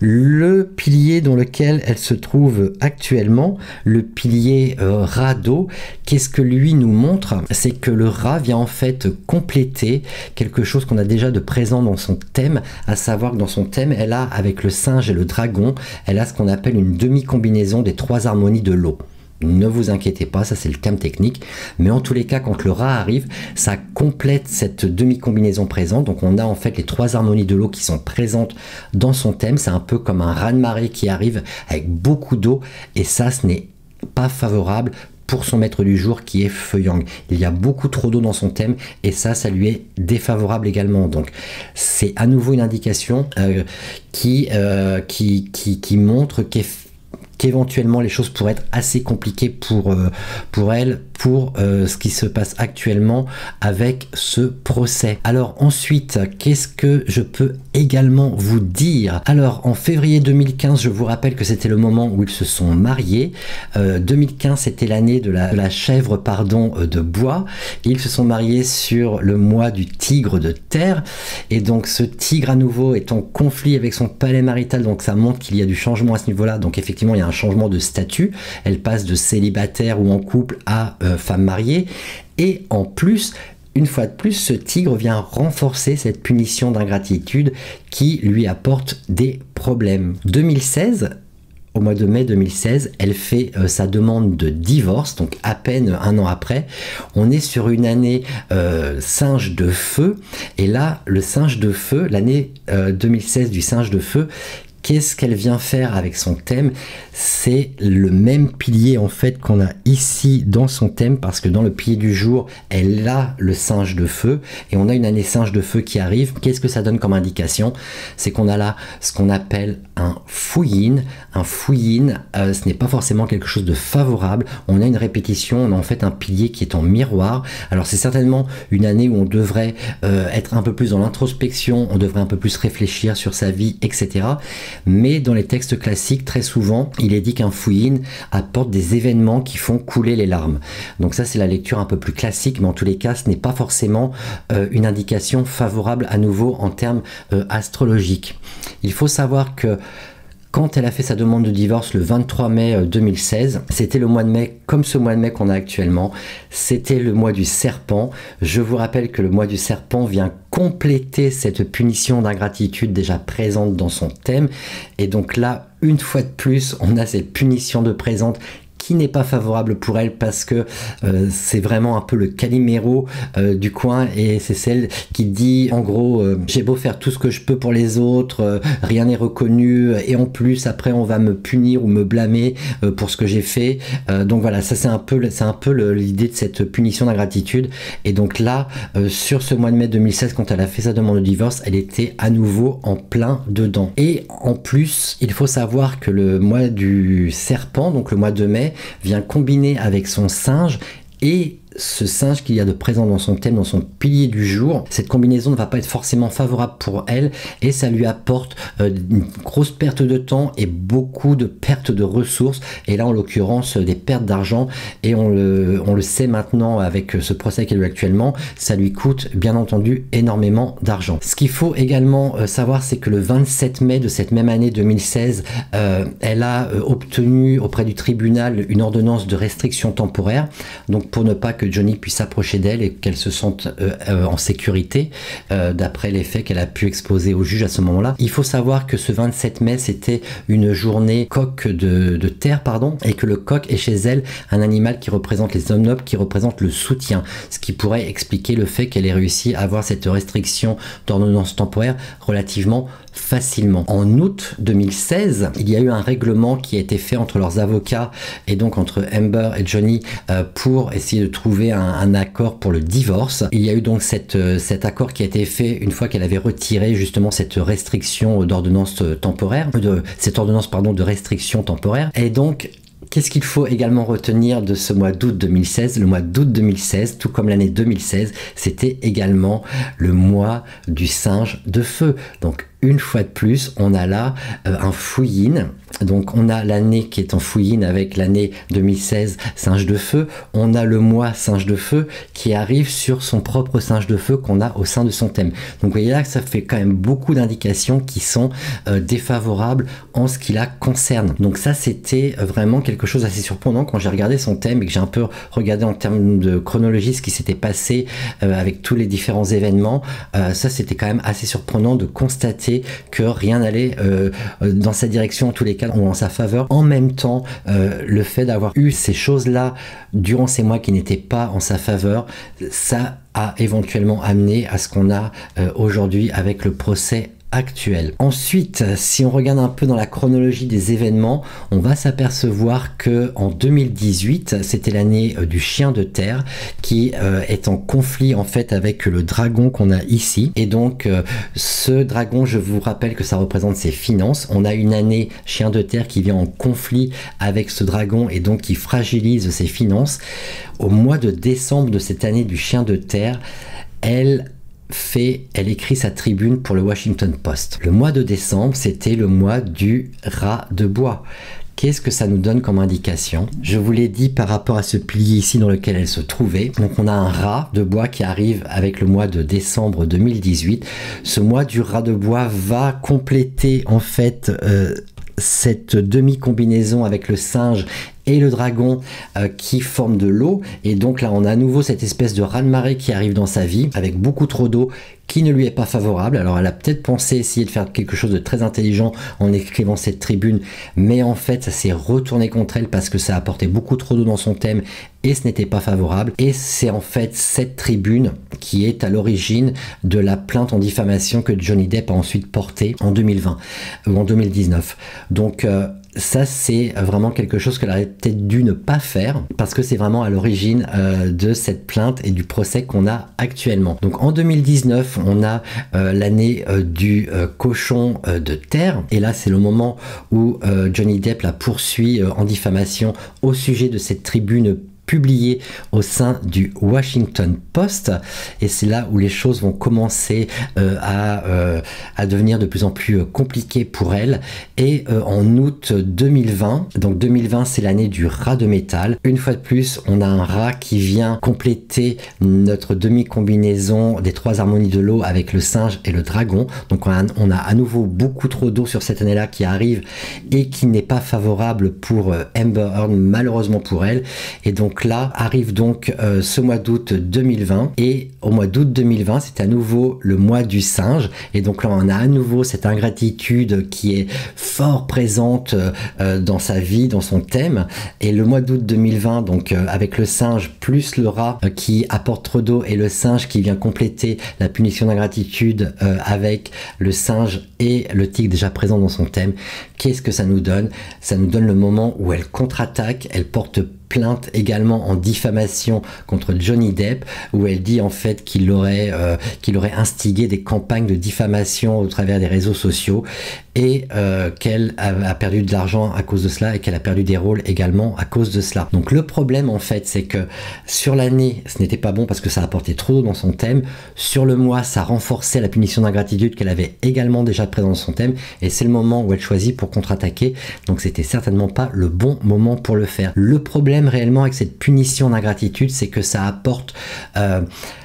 Le pilier dans lequel elle se trouve actuellement, le pilier euh, rat d'eau, qu'est-ce que lui nous montre? C'est que le rat vient en fait compléter quelque chose qu'on a déjà de présent dans son thème, à savoir que dans son thème, elle a, avec le singe et le dragon, elle a ce qu'on appelle une demi-combinaison des trois harmonies de l'eau. Ne vous inquiétez pas, ça c'est le terme technique, mais en tous les cas quand le rat arrive, ça complète cette demi-combinaison présente. Donc on a en fait les trois harmonies de l'eau qui sont présentes dans son thème. C'est un peu comme un raz-de-marée qui arrive avec beaucoup d'eau, et ça, ce n'est pas favorable pour son maître du jour qui est Feu Yang. Il y a beaucoup trop d'eau dans son thème, et ça, ça lui est défavorable également. Donc c'est à nouveau une indication euh, qui, euh, qui, qui, qui montre qu'effectivement qu'éventuellement les choses pourraient être assez compliquées pour, euh, pour elle pour euh, ce qui se passe actuellement avec ce procès. Alors ensuite, qu'est-ce que je peux également vous dire? Alors en février deux mille quinze, je vous rappelle que c'était le moment où ils se sont mariés. Euh, deux mille quinze, c'était l'année de la, de la chèvre pardon, de bois. Ils se sont mariés sur le mois du tigre de terre. Et donc ce tigre à nouveau est en conflit avec son palais marital. Donc ça montre qu'il y a du changement à ce niveau-là. Donc effectivement, il y a un changement de statut. Elle passe de célibataire ou en couple à euh, femme mariée. Et en plus, une fois de plus, ce tigre vient renforcer cette punition d'ingratitude qui lui apporte des problèmes. deux mille seize, au mois de mai deux mille seize, elle fait euh, sa demande de divorce, donc à peine un an après. On est sur une année euh, singe de feu, et là, le singe de feu, l'année euh, deux mille seize du singe de feu, qu'est-ce qu'elle vient faire avec son thème? C'est le même pilier en fait qu'on a ici dans son thème, parce que dans le pilier du jour, elle a le singe de feu, et on a une année singe de feu qui arrive. Qu'est-ce que ça donne comme indication? C'est qu'on a là ce qu'on appelle un fouilline. Un fouilline, euh, ce n'est pas forcément quelque chose de favorable. On a une répétition, on a en fait un pilier qui est en miroir. Alors c'est certainement une année où on devrait euh, être un peu plus dans l'introspection, on devrait un peu plus réfléchir sur sa vie, et cetera. Mais dans les textes classiques, très souvent, il est dit qu'un fouilline apporte des événements qui font couler les larmes. Donc ça, c'est la lecture un peu plus classique, mais en tous les cas, ce n'est pas forcément euh, une indication favorable à nouveau en termes euh, astrologiques. Il faut savoir que quand elle a fait sa demande de divorce le vingt-trois mai deux mille seize, c'était le mois de mai comme ce mois de mai qu'on a actuellement, c'était le mois du serpent. Je vous rappelle que le mois du serpent vient compléter cette punition d'ingratitude déjà présente dans son thème, et donc là, une fois de plus, on a cette punition de présente qui n'est pas favorable pour elle, parce que euh, c'est vraiment un peu le Calimero euh, du coin, et c'est celle qui dit en gros euh, j'ai beau faire tout ce que je peux pour les autres, euh, rien n'est reconnu, et en plus après on va me punir ou me blâmer euh, pour ce que j'ai fait. Euh, donc voilà, ça c'est un peu, c'est un peu l'idée de cette punition d'ingratitude. Et donc là, euh, sur ce mois de mai deux mille seize, quand elle a fait sa demande de divorce, elle était à nouveau en plein dedans. Et en plus, il faut savoir que le mois du serpent, donc le mois de mai, vient combiner avec son singe, et ce singe qu'il y a de présent dans son thème, dans son pilier du jour, cette combinaison ne va pas être forcément favorable pour elle, et ça lui apporte euh, une grosse perte de temps et beaucoup de pertes de ressources, et là en l'occurrence des pertes d'argent, et on le, on le sait maintenant avec ce procès qu'elle a actuellement, ça lui coûte bien entendu énormément d'argent. Ce qu'il faut également euh, savoir, c'est que le vingt-sept mai de cette même année deux mille seize, euh, elle a euh, obtenu auprès du tribunal une ordonnance de restriction temporaire, donc pour ne pas que Johnny puisse s'approcher d'elle et qu'elle se sente euh, euh, en sécurité, euh, d'après les faits qu'elle a pu exposer au juge à ce moment-là. Il faut savoir que ce vingt-sept mai, c'était une journée coq de, de terre, pardon, et que le coq est chez elle un animal qui représente les hommes nobles, qui représente le soutien, ce qui pourrait expliquer le fait qu'elle ait réussi à avoir cette restriction d'ordonnance temporaire relativement facilement. En août deux mille seize, il y a eu un règlement qui a été fait entre leurs avocats, et donc entre Amber et Johnny, euh, pour essayer de trouver un, un accord pour le divorce. Il y a eu donc cette, euh, cet accord qui a été fait une fois qu'elle avait retiré justement cette restriction d'ordonnance temporaire, de, cette ordonnance pardon de restriction temporaire. Et donc qu'est-ce qu'il faut également retenir de ce mois d'août deux mille seize? Le mois d'août deux mille seize, tout comme l'année deux mille seize, c'était également le mois du singe de feu. Donc une fois de plus, on a là euh, un fouilline. Donc on a l'année qui est en fouilline avec l'année deux mille seize singe de feu. On a le mois singe de feu qui arrive sur son propre singe de feu qu'on a au sein de son thème. Donc vous voyez là que ça fait quand même beaucoup d'indications qui sont euh, défavorables en ce qui la concerne. Donc ça, c'était vraiment quelque chose d'assez surprenant quand j'ai regardé son thème et que j'ai un peu regardé en termes de chronologie ce qui s'était passé euh, avec tous les différents événements. Euh, ça, c'était quand même assez surprenant de constater que rien n'allait euh, dans sa direction, en tous les cas, ou en sa faveur. En même temps, euh, le fait d'avoir eu ces choses-là durant ces mois qui n'étaient pas en sa faveur, ça a éventuellement amené à ce qu'on a euh, aujourd'hui avec le procès actuelle. Ensuite, si on regarde un peu dans la chronologie des événements, on va s'apercevoir que en deux mille dix-huit, c'était l'année du chien de terre qui euh, est en conflit en fait avec le dragon qu'on a ici. Et donc euh, ce dragon, je vous rappelle que ça représente ses finances. On a une année chien de terre qui vient en conflit avec ce dragon et donc qui fragilise ses finances. Au mois de décembre de cette année du chien de terre, elle fait, elle écrit sa tribune pour le Washington Post. Le mois de décembre, c'était le mois du rat de bois. Qu'est-ce que ça nous donne comme indication? Je vous l'ai dit par rapport à ce pilier ici dans lequel elle se trouvait. Donc on a un rat de bois qui arrive avec le mois de décembre deux mille dix-huit. Ce mois du rat de bois va compléter en fait euh, cette demi-combinaison avec le singe et le dragon euh, qui forment de l'eau. Et donc là, on a à nouveau cette espèce de raz-de-marée qui arrive dans sa vie avec beaucoup trop d'eau qui ne lui est pas favorable. Alors elle a peut-être pensé essayer de faire quelque chose de très intelligent en écrivant cette tribune, mais en fait ça s'est retourné contre elle parce que ça apportait beaucoup trop d'eau dans son thème et ce n'était pas favorable. Et c'est en fait cette tribune qui est à l'origine de la plainte en diffamation que Johnny Depp a ensuite portée en deux mille vingt ou en deux mille dix-neuf. Donc euh, ça c'est vraiment quelque chose qu'elle aurait peut-être dû ne pas faire parce que c'est vraiment à l'origine euh, de cette plainte et du procès qu'on a actuellement. Donc en deux mille dix-neuf, on a euh, l'année euh, du euh, cochon euh, de terre et là c'est le moment où euh, Johnny Depp la poursuit euh, en diffamation au sujet de cette tribune publié au sein du Washington Post et c'est là où les choses vont commencer euh, à, euh, à devenir de plus en plus compliquées pour elle. Et euh, en août deux mille vingt, donc deux mille vingt c'est l'année du rat de métal, une fois de plus on a un rat qui vient compléter notre demi-combinaison des trois harmonies de l'eau avec le singe et le dragon. Donc on a, on a à nouveau beaucoup trop d'eau sur cette année là qui arrive et qui n'est pas favorable pour euh, Amber Heard malheureusement pour elle. Et donc là arrive donc euh, ce mois d'août deux mille vingt et au mois d'août deux mille vingt c'est à nouveau le mois du singe et donc là on a à nouveau cette ingratitude qui est fort présente euh, dans sa vie, dans son thème. Et le mois d'août deux mille vingt donc euh, avec le singe plus le rat euh, qui apporte trop d'eau et le singe qui vient compléter la punition d'ingratitude euh, avec le singe et le tigre déjà présent dans son thème, qu'est-ce que ça nous donne? Ça nous donne le moment où elle contre-attaque, elle porte plainte également en diffamation contre Johnny Depp où elle dit en fait qu'il aurait, euh, qu'il aurait instigé des campagnes de diffamation au travers des réseaux sociaux et euh, qu'elle a, a perdu de l'argent à cause de cela et qu'elle a perdu des rôles également à cause de cela. Donc le problème en fait c'est que sur l'année ce n'était pas bon parce que ça apportait trop d'eau dans son thème, sur le mois ça renforçait la punition d'ingratitude qu'elle avait également déjà présente dans son thème et c'est le moment où elle choisit pour contre-attaquer, donc c'était certainement pas le bon moment pour le faire. Le problème réellement avec cette punition d'ingratitude c'est que ça apporte euh,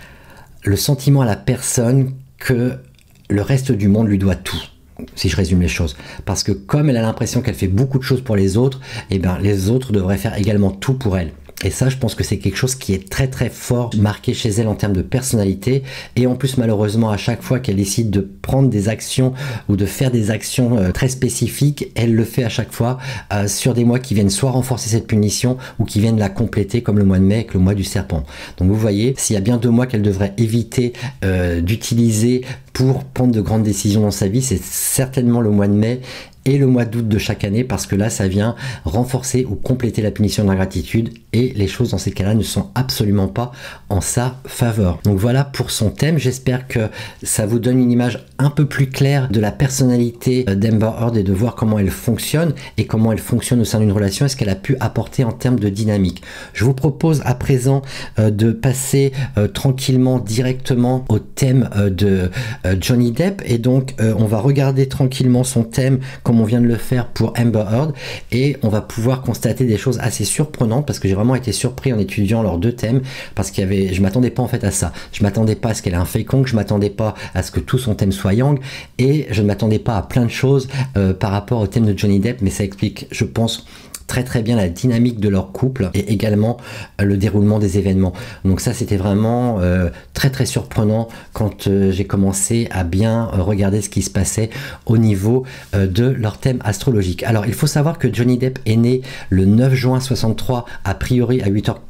le sentiment à la personne que le reste du monde lui doit tout, si je résume les choses, parce que comme elle a l'impression qu'elle fait beaucoup de choses pour les autres, et bien les autres devraient faire également tout pour elle. Et ça, je pense que c'est quelque chose qui est très très fort marqué chez elle en termes de personnalité. Et en plus, malheureusement, à chaque fois qu'elle décide de prendre des actions ou de faire des actions euh, très spécifiques, elle le fait à chaque fois euh, sur des mois qui viennent soit renforcer cette punition ou qui viennent la compléter, comme le mois de mai avec le mois du serpent. Donc vous voyez, s'il y a bien deux mois qu'elle devrait éviter euh, d'utiliser pour prendre de grandes décisions dans sa vie, c'est certainement le mois de mai et le mois d'août de chaque année, parce que là ça vient renforcer ou compléter la punition d'ingratitude et les choses dans ces cas-là ne sont absolument pas en sa faveur. Donc voilà pour son thème, j'espère que ça vous donne une image un peu plus claire de la personnalité d'Amber Heard et de voir comment elle fonctionne et comment elle fonctionne au sein d'une relation et ce qu'elle a pu apporter en termes de dynamique. Je vous propose à présent euh, de passer euh, tranquillement directement au thème euh, de euh, Johnny Depp et donc euh, on va regarder tranquillement son thème comme on vient de le faire pour Amber Heard et on va pouvoir constater des choses assez surprenantes parce que j'ai vraiment été surpris en étudiant leurs deux thèmes parce qu'il y avait, je m'attendais pas en fait à ça, je m'attendais pas à ce qu'elle ait un fake Kong, je m'attendais pas à ce que tout son thème soit Yang et je ne m'attendais pas à plein de choses euh, par rapport au thème de Johnny Depp, mais ça explique je pense très très bien la dynamique de leur couple et également euh, le déroulement des événements. Donc ça c'était vraiment euh, très très surprenant quand euh, j'ai commencé à bien euh, regarder ce qui se passait au niveau euh, de leur thème astrologique. Alors il faut savoir que Johnny Depp est né le neuf juin soixante-trois a priori à huit heures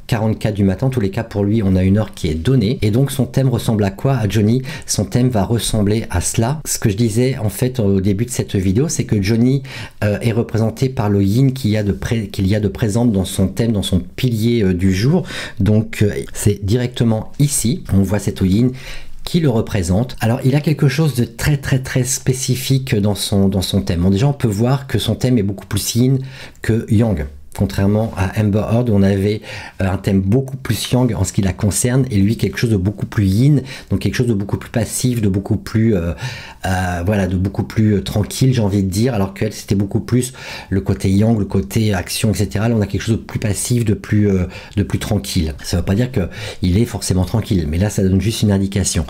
quarante-quatre du matin. En tous les cas, pour lui, on a une heure qui est donnée. Et donc, son thème ressemble à quoi à Johnny? Son thème va ressembler à cela. Ce que je disais, en fait, au début de cette vidéo, c'est que Johnny euh, est représenté par le yin qu'il y a de, pré qu'il y a de présente dans son thème, dans son pilier euh, du jour. Donc, euh, c'est directement ici. On voit cet yin qui le représente. Alors il a quelque chose de très très très spécifique dans son, dans son thème. Bon, déjà on peut voir que son thème est beaucoup plus yin que yang. Contrairement à Amber Heard où on avait un thème beaucoup plus yang en ce qui la concerne et lui quelque chose de beaucoup plus yin, donc quelque chose de beaucoup plus passif, de beaucoup plus euh, euh, voilà, de beaucoup plus euh, tranquille, j'ai envie de dire, alors qu'elle c'était beaucoup plus le côté yang, le côté action, et cetera. Là on a quelque chose de plus passif, de plus euh, de plus tranquille. Ça ne veut pas dire que il est forcément tranquille, mais là ça donne juste une indication.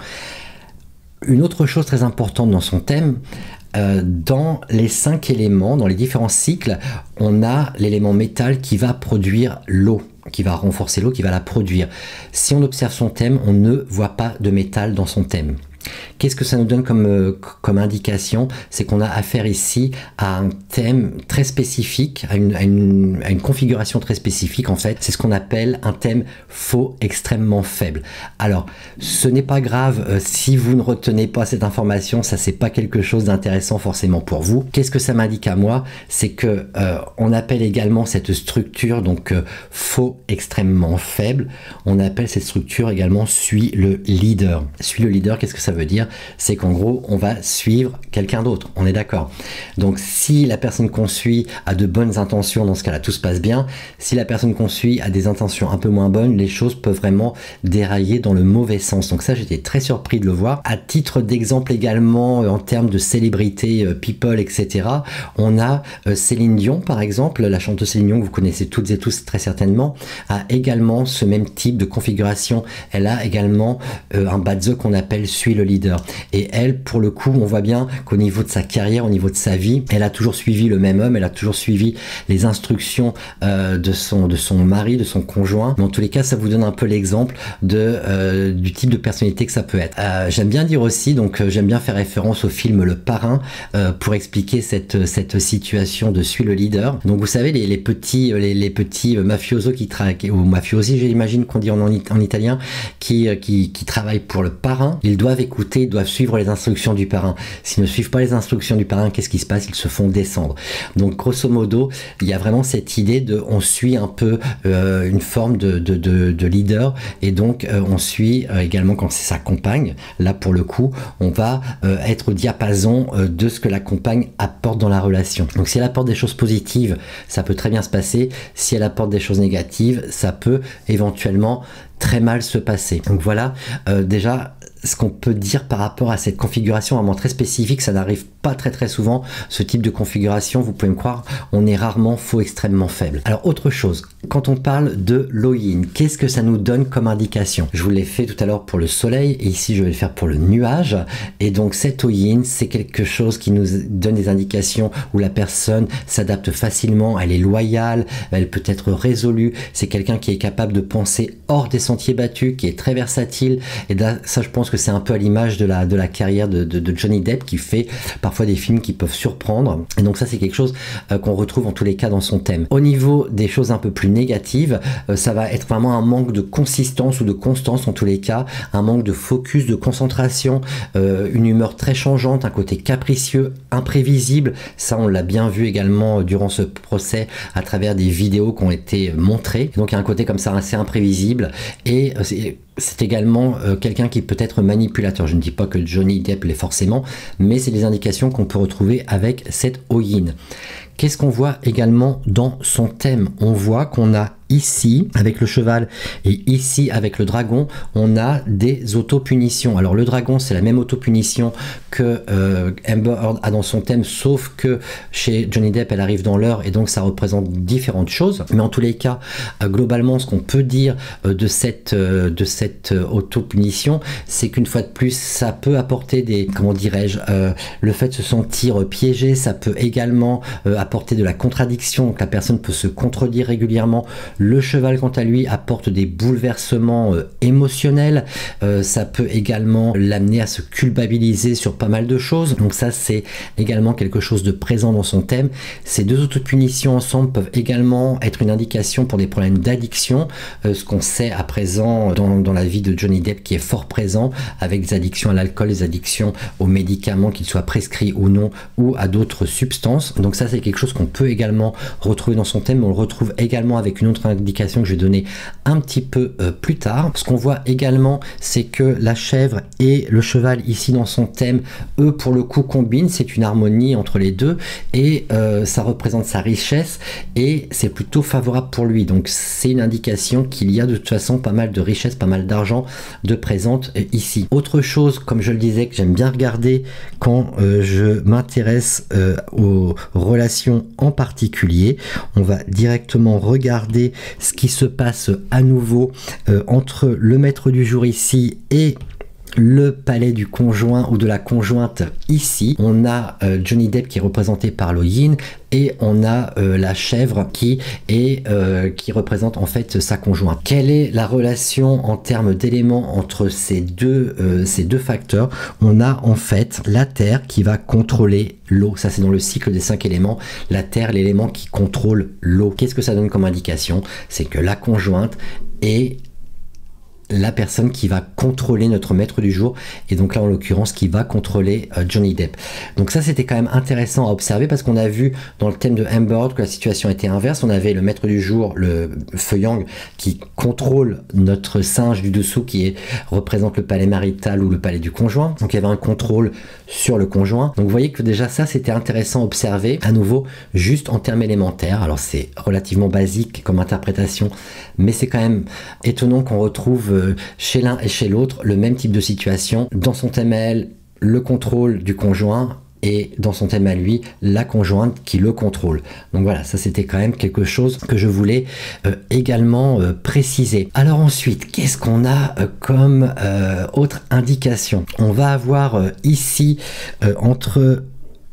Une autre chose très importante dans son thème, euh, dans les cinq éléments, dans les différents cycles, on a l'élément métal qui va produire l'eau, qui va renforcer l'eau, qui va la produire. Si on observe son thème, on ne voit pas de métal dans son thème. Qu'est-ce que ça nous donne comme, euh, comme indication? C'est qu'on a affaire ici à un thème très spécifique, à une, à une, à une configuration très spécifique en fait. C'est ce qu'on appelle un thème faux extrêmement faible. Alors, ce n'est pas grave euh, si vous ne retenez pas cette information, ça c'est pas quelque chose d'intéressant forcément pour vous. Qu'est-ce que ça m'indique à moi? C'est que euh, on appelle également cette structure donc euh, faux extrêmement faible. On appelle cette structure également suit le leader. Suit le leader, qu'est-ce que ça veut dire? C'est qu'en gros on va suivre quelqu'un d'autre, on est d'accord. Donc si la personne qu'on suit a de bonnes intentions, dans ce cas là tout se passe bien. Si la personne qu'on suit a des intentions un peu moins bonnes, les choses peuvent vraiment dérailler dans le mauvais sens. Donc ça j'étais très surpris de le voir. À titre d'exemple également en termes de célébrité, people, etc, on a Céline Dion par exemple, la chanteuse Céline Dion que vous connaissez toutes et tous très certainement, a également ce même type de configuration. Elle a également euh, un badge qu'on appelle suit le leader. Et elle, pour le coup, on voit bien qu'au niveau de sa carrière, au niveau de sa vie, elle a toujours suivi le même homme, elle a toujours suivi les instructions euh, de, son, de son mari, de son conjoint. Mais en tous les cas, ça vous donne un peu l'exemple de euh, du type de personnalité que ça peut être. Euh, j'aime bien dire aussi, donc euh, j'aime bien faire référence au film Le Parrain euh, pour expliquer cette, cette situation de suit le leader. Donc vous savez, les, les petits les, les petits mafiosos qui travaillent, ou mafiosi j'imagine qu'on dit en, en italien, qui, qui, qui travaillent pour le parrain, ils doivent écouter, ils doivent suivre les instructions du parrain. S'ils ne suivent pas les instructions du parrain, qu'est-ce qui se passe? Ils se font descendre. Donc grosso modo, il y a vraiment cette idée de on suit un peu euh, une forme de, de, de, de leader, et donc euh, on suit euh, également quand c'est sa compagne. Là pour le coup, on va euh, être au diapason euh, de ce que la compagne apporte dans la relation. Donc si elle apporte des choses positives, ça peut très bien se passer. Si elle apporte des choses négatives, ça peut éventuellement très mal se passer. Donc voilà, euh, déjà ce qu'on peut dire par rapport à cette configuration vraiment très spécifique. Ça n'arrive pas très très souvent, ce type de configuration, vous pouvez me croire, on est rarement faux extrêmement faible. Alors autre chose, quand on parle de l'O-Yin, qu'est-ce que ça nous donne comme indication? Je vous l'ai fait tout à l'heure pour le soleil, et ici je vais le faire pour le nuage. Et donc cet O-Yin, c'est quelque chose qui nous donne des indications où la personne s'adapte facilement, elle est loyale, elle peut être résolue, c'est quelqu'un qui est capable de penser hors des sentiers battus, qui est très versatile. Et là, ça je pense que c'est un peu à l'image de la, de la carrière de, de, de Johnny Depp, qui fait parfois des films qui peuvent surprendre. Et donc ça c'est quelque chose euh, qu'on retrouve en tous les cas dans son thème. Au niveau des choses un peu plus négatives, euh, ça va être vraiment un manque de consistance ou de constance en tous les cas, un manque de focus, de concentration, euh, une humeur très changeante, un côté capricieux, imprévisible. Ça on l'a bien vu également durant ce procès à travers des vidéos qui ont été montrées. Donc il y a un côté comme ça assez imprévisible, et euh, c'est c'est également euh, quelqu'un qui peut être manipulateur. Je ne dis pas que Johnny Depp l'est forcément, mais c'est des indications qu'on peut retrouver avec cette O-Yin. Qu'est-ce qu'on voit également dans son thème? On voit qu'on a ici avec le cheval et ici avec le dragon, on a des autopunitions. Alors le dragon, c'est la même autopunition que euh, Amber Heard a dans son thème, sauf que chez Johnny Depp elle arrive dans l'heure, et donc ça représente différentes choses. Mais en tous les cas, euh, globalement ce qu'on peut dire euh, de cette, euh, de cette euh, autopunition, c'est qu'une fois de plus ça peut apporter des, comment dirais-je, euh, le fait de se sentir piégé. Ça peut également euh, apporter de la contradiction, donc la personne peut se contredire régulièrement, Le cheval, quant à lui, apporte des bouleversements euh, émotionnels. Euh, ça peut également l'amener à se culpabiliser sur pas mal de choses. Donc ça, c'est également quelque chose de présent dans son thème. Ces deux autopunitions ensemble peuvent également être une indication pour des problèmes d'addiction, euh, ce qu'on sait à présent dans, dans la vie de Johnny Depp qui est fort présent avec des addictions à l'alcool, des addictions aux médicaments, qu'ils soient prescrits ou non, ou à d'autres substances. Donc ça, c'est quelque chose qu'on peut également retrouver dans son thème. On le retrouve également avec une autre indication que je vais donner un petit peu euh, plus tard. Ce qu'on voit également, c'est que la chèvre et le cheval ici dans son thème, eux pour le coup combinent, c'est une harmonie entre les deux et euh, ça représente sa richesse et c'est plutôt favorable pour lui. Donc c'est une indication qu'il y a de toute façon pas mal de richesse, pas mal d'argent de présente euh, ici. Autre chose, comme je le disais, que j'aime bien regarder quand euh, je m'intéresse euh, aux relations en particulier, on va directement regarder ce qui se passe à nouveau euh, entre le maître du jour ici et le palais du conjoint ou de la conjointe ici. On a euh, Johnny Depp qui est représenté par le yin et on a euh, la chèvre qui est euh, qui représente en fait sa conjointe. Quelle est la relation en termes d'éléments entre ces deux euh, ces deux facteurs? On a en fait la terre qui va contrôler l'eau. Ça, c'est dans le cycle des cinq éléments. La terre, l'élément qui contrôle l'eau. Qu'est-ce que ça donne comme indication? C'est que la conjointe est la personne qui va contrôler notre maître du jour et donc là en l'occurrence qui va contrôler euh, Johnny Depp. Donc ça, c'était quand même intéressant à observer parce qu'on a vu dans le thème de Amber Heard que la situation était inverse. On avait le maître du jour, le Feu Yang, qui contrôle notre singe du dessous qui est, représente le palais marital ou le palais du conjoint. Donc il y avait un contrôle sur le conjoint. Donc vous voyez que déjà ça, c'était intéressant à observer à nouveau juste en termes élémentaires. Alors c'est relativement basique comme interprétation, mais c'est quand même étonnant qu'on retrouve chez l'un et chez l'autre le même type de situation. Dans son thème à elle, le contrôle du conjoint et dans son thème à lui, la conjointe qui le contrôle. Donc voilà, ça c'était quand même quelque chose que je voulais euh, également euh, préciser. Alors ensuite, qu'est-ce qu'on a euh, comme euh, autre indication? On va avoir euh, ici euh, entre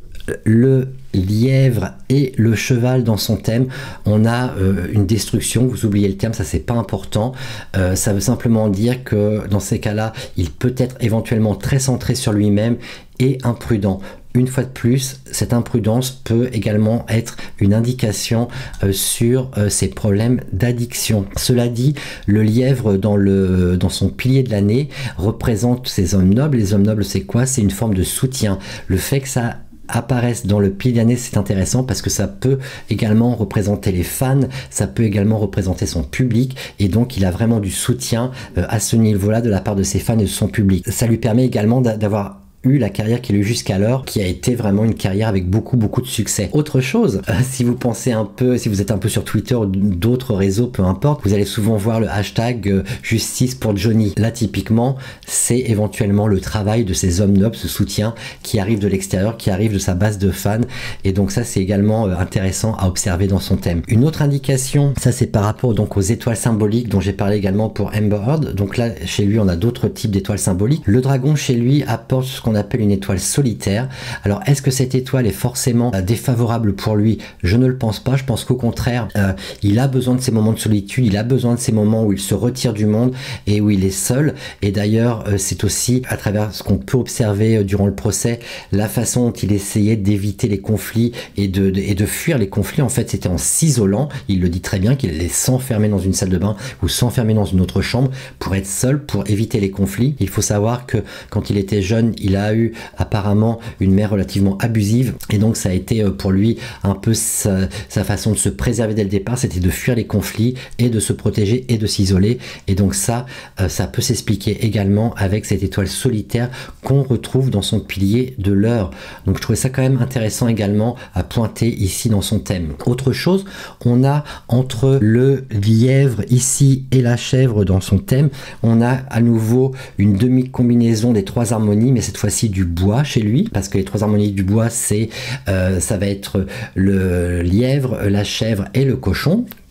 le lièvre et le cheval dans son thème, on a euh, une destruction. Vous oubliez le terme, ça c'est pas important. Euh, ça veut simplement dire que dans ces cas-là, il peut être éventuellement très centré sur lui-même et imprudent. Une fois de plus, cette imprudence peut également être une indication euh, sur euh, ses problèmes d'addiction. Cela dit, le lièvre dans, le, dans son pilier de l'année représente ces hommes nobles. Les hommes nobles, c'est quoi? C'est une forme de soutien. Le fait que ça apparaissent dans le pilier d'année, c'est intéressant parce que ça peut également représenter les fans, ça peut également représenter son public et donc il a vraiment du soutien euh, à ce niveau-là de la part de ses fans et de son public. Ça lui permet également d'avoir eu la carrière qu'il a eu jusqu'alors, qui a été vraiment une carrière avec beaucoup beaucoup de succès. Autre chose, euh, si vous pensez un peu, si vous êtes un peu sur Twitter ou d'autres réseaux, peu importe, vous allez souvent voir le hashtag euh, justice pour Johnny. Là typiquement, c'est éventuellement le travail de ces hommes nobles, ce soutien qui arrive de l'extérieur, qui arrive de sa base de fans, et donc ça c'est également euh, intéressant à observer dans son thème. Une autre indication, ça c'est par rapport donc aux étoiles symboliques dont j'ai parlé également pour Amber Heard. Donc là chez lui on a d'autres types d'étoiles symboliques. Le dragon chez lui apporte ce qu'on appelle une étoile solitaire. Alors est-ce que cette étoile est forcément euh, défavorable pour lui? Je ne le pense pas. Je pense qu'au contraire, euh, il a besoin de ces moments de solitude, il a besoin de ces moments où il se retire du monde et où il est seul. Et d'ailleurs, euh, c'est aussi à travers ce qu'on peut observer euh, durant le procès, la façon dont il essayait d'éviter les conflits et de, de, et de fuir les conflits. En fait, c'était en s'isolant. Il le dit très bien qu'il allait s'enfermer dans une salle de bain ou s'enfermer dans une autre chambre pour être seul, pour éviter les conflits. Il faut savoir que quand il était jeune, il a eu apparemment une mère relativement abusive et donc ça a été pour lui un peu sa, sa façon de se préserver dès le départ, c'était de fuir les conflits et de se protéger et de s'isoler. Et donc ça, ça peut s'expliquer également avec cette étoile solitaire qu'on retrouve dans son pilier de l'heure. Donc je trouvais ça quand même intéressant également à pointer ici dans son thème. Autre chose, on a entre le lièvre ici et la chèvre dans son thème, on a à nouveau une demi-combinaison des trois harmonies, mais cette fois-ci du bois chez lui, parce que les trois harmonies du bois, c'est euh, ça va être le lièvre, la chèvre et le cochon.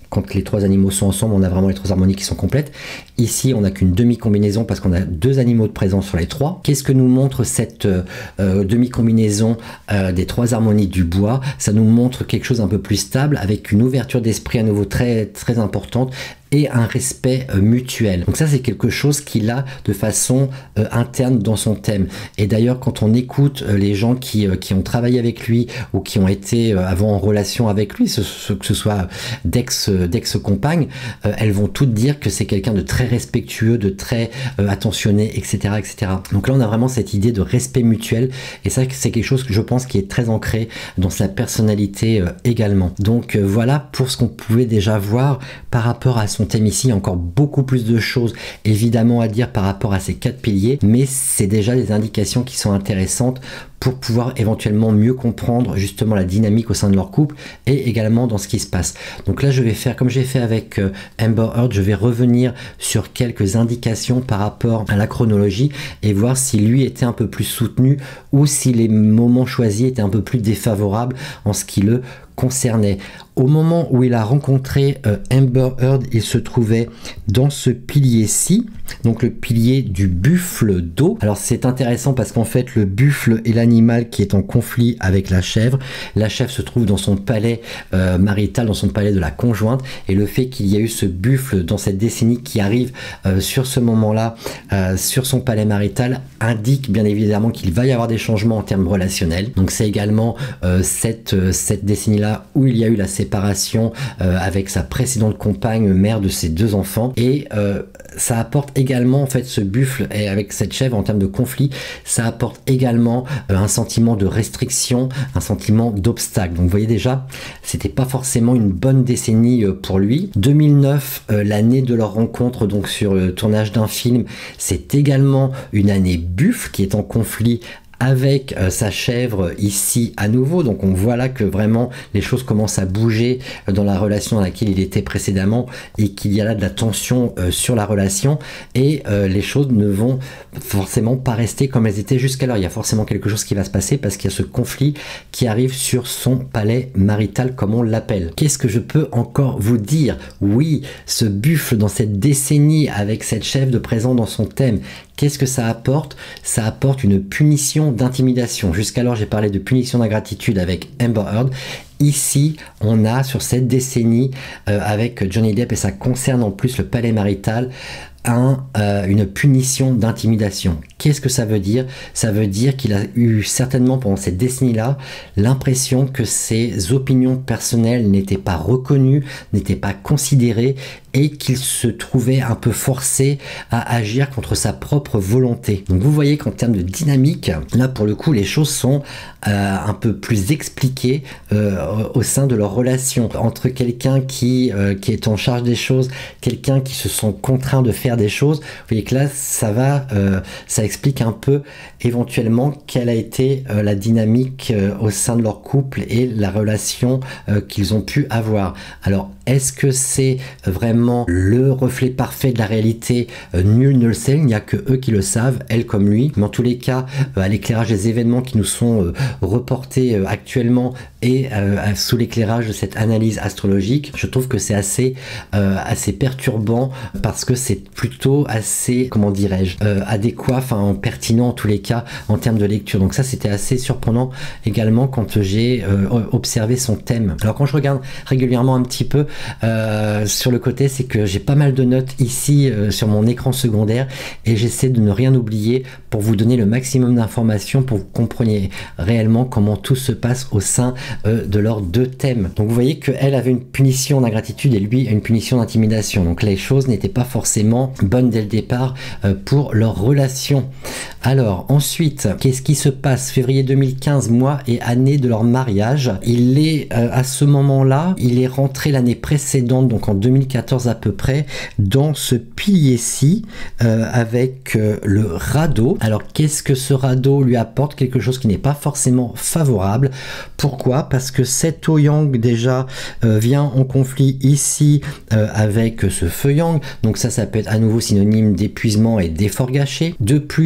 quand les trois animaux sont ensemble, on a vraiment les trois harmonies qui sont complètes. Ici, on n'a qu'une demi-combinaison parce qu'on a deux animaux de présence sur les trois. Qu'est-ce que nous montre cette euh, demi-combinaison euh, des trois harmonies du bois? Ça nous montre quelque chose un peu plus stable, avec une ouverture d'esprit à nouveau très, très importante, et un respect euh, mutuel. Donc ça, c'est quelque chose qu'il a de façon euh, interne dans son thème. Et d'ailleurs, quand on écoute euh, les gens qui, euh, qui ont travaillé avec lui ou qui ont été euh, avant en relation avec lui, ce, ce, que ce soit d'ex, d'ex-compagnes, euh, elles vont toutes dire que c'est quelqu'un de très respectueux, de très euh, attentionné, et cetera, et cetera. Donc là, on a vraiment cette idée de respect mutuel, et ça, c'est quelque chose que je pense qui est très ancré dans sa personnalité euh, également. Donc euh, voilà pour ce qu'on pouvait déjà voir par rapport à son thème ici. Il y a encore beaucoup plus de choses évidemment à dire par rapport à ces quatre piliers, mais c'est déjà des indications qui sont intéressantes pour pouvoir éventuellement mieux comprendre justement la dynamique au sein de leur couple et également dans ce qui se passe. Donc là, je vais faire comme j'ai fait avec euh, Amber Heard, je vais revenir sur quelques indications par rapport à la chronologie et voir si lui était un peu plus soutenu ou si les moments choisis étaient un peu plus défavorables en ce qui le concernait. Au moment où il a rencontré euh, Amber Heard, il se trouvait dans ce pilier-ci, donc le pilier du buffle d'eau. Alors c'est intéressant parce qu'en fait le buffle est l'animal qui est en conflit avec la chèvre. La chèvre se trouve dans son palais euh, marital, dans son palais de la conjointe, et le fait qu'il y a eu ce buffle dans cette décennie qui arrive euh, sur ce moment-là, euh, sur son palais marital, indique bien évidemment qu'il va y avoir des changements en termes relationnels. Donc c'est également euh, cette, euh, cette décennie-là où il y a eu la séparation euh, avec sa précédente compagne, mère de ses deux enfants, et euh, ça apporte également en fait ce buffle et avec cette chèvre en termes de conflit, ça apporte également euh, un sentiment de restriction, un sentiment d'obstacle. Donc vous voyez déjà, c'était pas forcément une bonne décennie euh, pour lui. deux mille neuf, euh, l'année de leur rencontre, donc sur le tournage d'un film, c'est également une année buffle qui est en conflit avec euh, sa chèvre ici à nouveau. Donc on voit là que vraiment les choses commencent à bouger euh, dans la relation dans laquelle il était précédemment et qu'il y a là de la tension euh, sur la relation, et euh, les choses ne vont forcément pas rester comme elles étaient jusqu'alors. Il y a forcément quelque chose qui va se passer parce qu'il y a ce conflit qui arrive sur son palais marital comme on l'appelle. Qu'est-ce que je peux encore vous dire? Oui, ce buffle dans cette décennie avec cette chèvre de présent dans son thème, qu'est-ce que ça apporte? Ça apporte une punition d'intimidation. Jusqu'alors, j'ai parlé de punition d'ingratitude avec Amber Heard. Ici, on a sur cette décennie euh, avec Johnny Depp, et ça concerne en plus le palais marital, un, euh, une punition d'intimidation. Qu'est-ce que ça veut dire? Ça veut dire qu'il a eu certainement pendant cette décennie-là l'impression que ses opinions personnelles n'étaient pas reconnues, n'étaient pas considérées, et qu'il se trouvait un peu forcé à agir contre sa propre volonté. Donc vous voyez qu'en termes de dynamique, là pour le coup les choses sont euh, un peu plus expliquées euh, au sein de leur relation. Entre quelqu'un qui, euh, qui est en charge des choses, quelqu'un qui se sent contraint de faire des choses, vous voyez que là ça va, euh, ça explique un peu éventuellement quelle a été euh, la dynamique euh, au sein de leur couple et la relation euh, qu'ils ont pu avoir. Alors est-ce que c'est vraiment le reflet parfait de la réalité? euh, Nul ne le sait, il n'y a que eux qui le savent, elle comme lui. Mais en tous les cas, euh, à l'éclairage des événements qui nous sont euh, reportés euh, actuellement et euh, sous l'éclairage de cette analyse astrologique, je trouve que c'est assez, euh, assez perturbant parce que c'est plutôt assez, comment dirais-je, euh, adéquat, enfin pertinent en tous les cas en termes de lecture. Donc ça, c'était assez surprenant également quand j'ai euh, observé son thème. Alors quand je regarde régulièrement un petit peu euh, sur le côté, c'est que j'ai pas mal de notes ici euh, sur mon écran secondaire, et j'essaie de ne rien oublier pour vous donner le maximum d'informations pour que vous compreniez réellement comment tout se passe au sein euh, de leurs deux thèmes. Donc vous voyez qu'elle avait une punition d'ingratitude et lui une punition d'intimidation. Donc les choses n'étaient pas forcément bonnes dès le départ euh, pour leur relation. Alors ensuite, qu'est-ce qui se passe? Février deux mille quinze, mois et année de leur mariage. Il est euh, à ce moment-là, il est rentré l'année précédente, donc en deux mille quatorze à peu près, dans ce pilier-ci euh, avec euh, le radeau. Alors qu'est-ce que ce radeau lui apporte? Quelque chose qui n'est pas forcément favorable. Pourquoi? Parce que cet O-Yang déjà euh, vient en conflit ici euh, avec ce feu Yang. Donc ça, ça peut être à nouveau synonyme d'épuisement et d'effort gâché. De plus,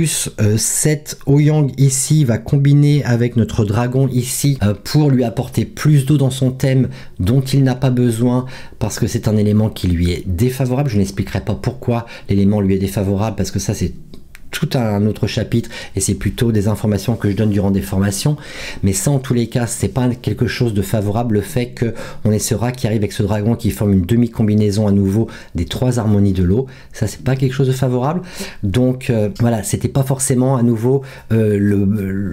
euh, cet Ouyang ici va combiner avec notre dragon ici euh, pour lui apporter plus d'eau dans son thème dont il n'a pas besoin parce que c'est un élément qui lui est défavorable. Je n'expliquerai pas pourquoi l'élément lui est défavorable parce que ça c'est tout un autre chapitre et c'est plutôt des informations que je donne durant des formations, mais ça en tous les cas c'est pas quelque chose de favorable, le fait que on ait ce rat qui arrive avec ce dragon qui forme une demi combinaison à nouveau des trois harmonies de l'eau, ça c'est pas quelque chose de favorable. Donc euh, voilà, c'était pas forcément à nouveau euh, le,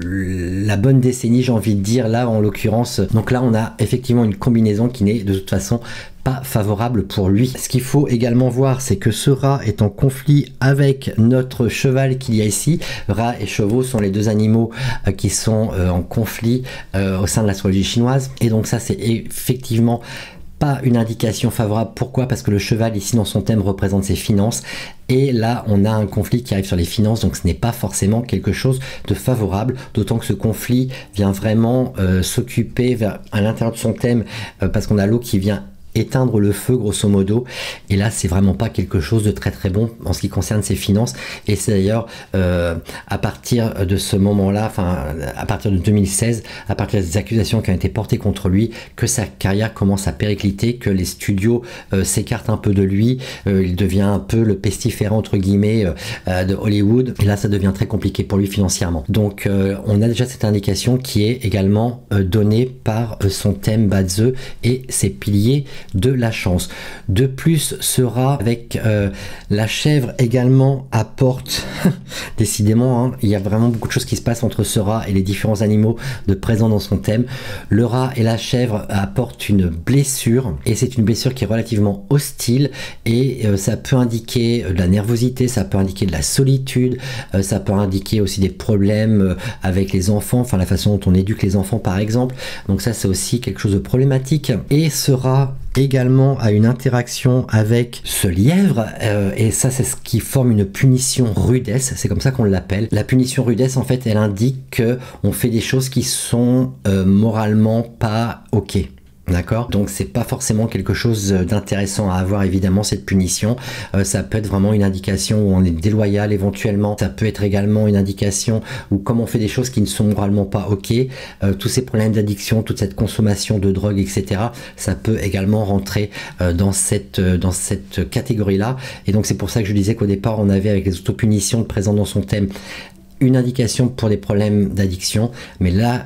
le, la bonne décennie, j'ai envie de dire là en l'occurrence. Donc là on a effectivement une combinaison qui n'est de toute façon pas favorable pour lui. Ce qu'il faut également voir, c'est que ce rat est en conflit avec notre cheval qu'il y a ici. Rat et chevaux sont les deux animaux euh, qui sont euh, en conflit euh, au sein de l'astrologie chinoise. Et donc ça, c'est effectivement pas une indication favorable. Pourquoi? Parce que le cheval ici dans son thème représente ses finances et là on a un conflit qui arrive sur les finances, donc ce n'est pas forcément quelque chose de favorable, d'autant que ce conflit vient vraiment euh, s'occuper à l'intérieur de son thème euh, parce qu'on a l'eau qui vient éteindre le feu grosso modo, et là c'est vraiment pas quelque chose de très très bon en ce qui concerne ses finances. Et c'est d'ailleurs euh, à partir de ce moment là, enfin à partir de deux mille seize, à partir des accusations qui ont été portées contre lui, que sa carrière commence à péricliter, que les studios euh, s'écartent un peu de lui, euh, il devient un peu le pestiféré entre guillemets euh, de Hollywood, et là ça devient très compliqué pour lui financièrement. Donc euh, on a déjà cette indication qui est également euh, donnée par euh, son thème Badze et ses piliers de la chance. De plus, ce rat avec euh, la chèvre également apporte décidément hein, il y a vraiment beaucoup de choses qui se passent entre ce rat et les différents animaux de présents dans son thème. Le rat et la chèvre apportent une blessure et c'est une blessure qui est relativement hostile et euh, ça peut indiquer de la nervosité, ça peut indiquer de la solitude, euh, ça peut indiquer aussi des problèmes euh, avec les enfants, enfin la façon dont on éduque les enfants par exemple. Donc ça c'est aussi quelque chose de problématique. Et ce rat également a une interaction avec ce lièvre euh, et ça c'est ce qui forme une punition rudesse, c'est comme ça qu'on l'appelle. La punition rudesse en fait elle indique que on fait des choses qui sont euh, moralement pas ok. D'accord, donc c'est pas forcément quelque chose d'intéressant à avoir évidemment cette punition. Euh, ça peut être vraiment une indication où on est déloyal éventuellement. Ça peut être également une indication où comme on fait des choses qui ne sont moralement pas ok, euh, tous ces problèmes d'addiction, toute cette consommation de drogue, et cetera. Ça peut également rentrer euh, dans cette euh, dans cette catégorie là. Et donc c'est pour ça que je disais qu'au départ on avait avec les autopunitions présentes dans son thème une indication pour des problèmes d'addiction, mais là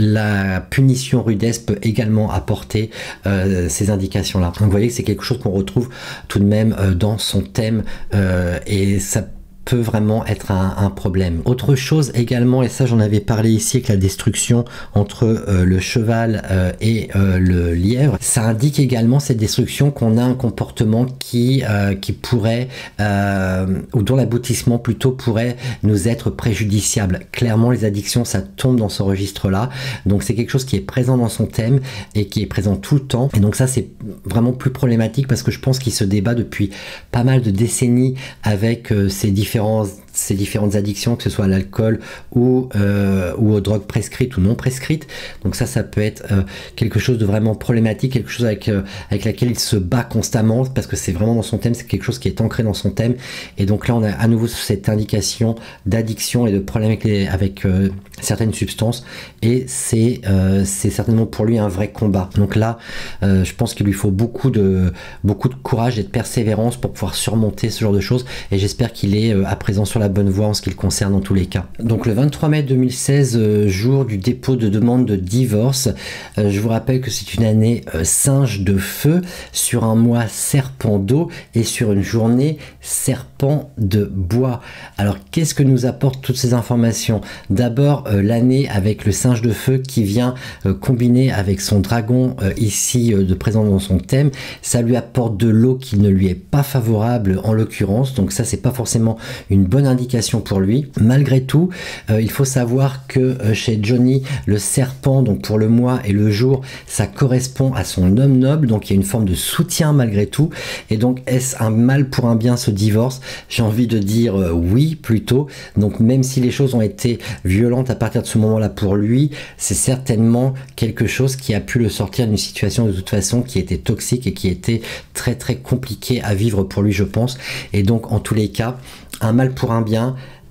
la punition rudesse peut également apporter euh, ces indications là. Donc vous voyez que c'est quelque chose qu'on retrouve tout de même euh, dans son thème euh, et ça peut vraiment être un, un problème. Autre chose également, et ça j'en avais parlé ici avec la destruction entre euh, le cheval euh, et euh, le lièvre, ça indique également cette destruction qu'on a un comportement qui, euh, qui pourrait, euh, ou dont l'aboutissement plutôt pourrait nous être préjudiciable. Clairement les addictions ça tombe dans ce registre là, donc c'est quelque chose qui est présent dans son thème et qui est présent tout le temps, et donc ça c'est vraiment plus problématique parce que je pense qu'il se débat depuis pas mal de décennies avec euh, ces différents ces différentes addictions, que ce soit à l'alcool ou, euh, ou aux drogues prescrites ou non prescrites. Donc ça, ça peut être euh, quelque chose de vraiment problématique, quelque chose avec, euh, avec laquelle il se bat constamment, parce que c'est vraiment dans son thème, c'est quelque chose qui est ancré dans son thème. Et donc là, on a à nouveau cette indication d'addiction et de problème avec, les, avec euh, certaines substances. Et c'est euh, c'est certainement pour lui un vrai combat. Donc là, euh, je pense qu'il lui faut beaucoup de, beaucoup de courage et de persévérance pour pouvoir surmonter ce genre de choses. Et j'espère qu'il est euh, à présent sur la bonne voie en ce qui le concerne dans tous les cas. Donc le vingt-trois mai deux mille seize, euh, jour du dépôt de demande de divorce, euh, je vous rappelle que c'est une année euh, singe de feu, sur un mois serpent d'eau et sur une journée serpent de bois. Alors qu'est-ce que nous apportent toutes ces informations? D'abord euh, l'année avec le singe de feu qui vient euh, combiner avec son dragon euh, ici euh, de présent dans son thème, ça lui apporte de l'eau qui ne lui est pas favorable en l'occurrence, donc ça c'est pas forcément une bonne indication pour lui. Malgré tout, euh, il faut savoir que euh, chez Johnny, le serpent, donc pour le mois et le jour, ça correspond à son homme noble, donc il y a une forme de soutien malgré tout. Et donc est-ce un mal pour un bien ce divorce? J'ai envie de dire euh, oui plutôt. Donc même si les choses ont été violentes à partir de ce moment-là pour lui, c'est certainement quelque chose qui a pu le sortir d'une situation de toute façon qui était toxique et qui était très très compliqué à vivre pour lui, je pense. Et donc en tous les cas, un mal pour un bien,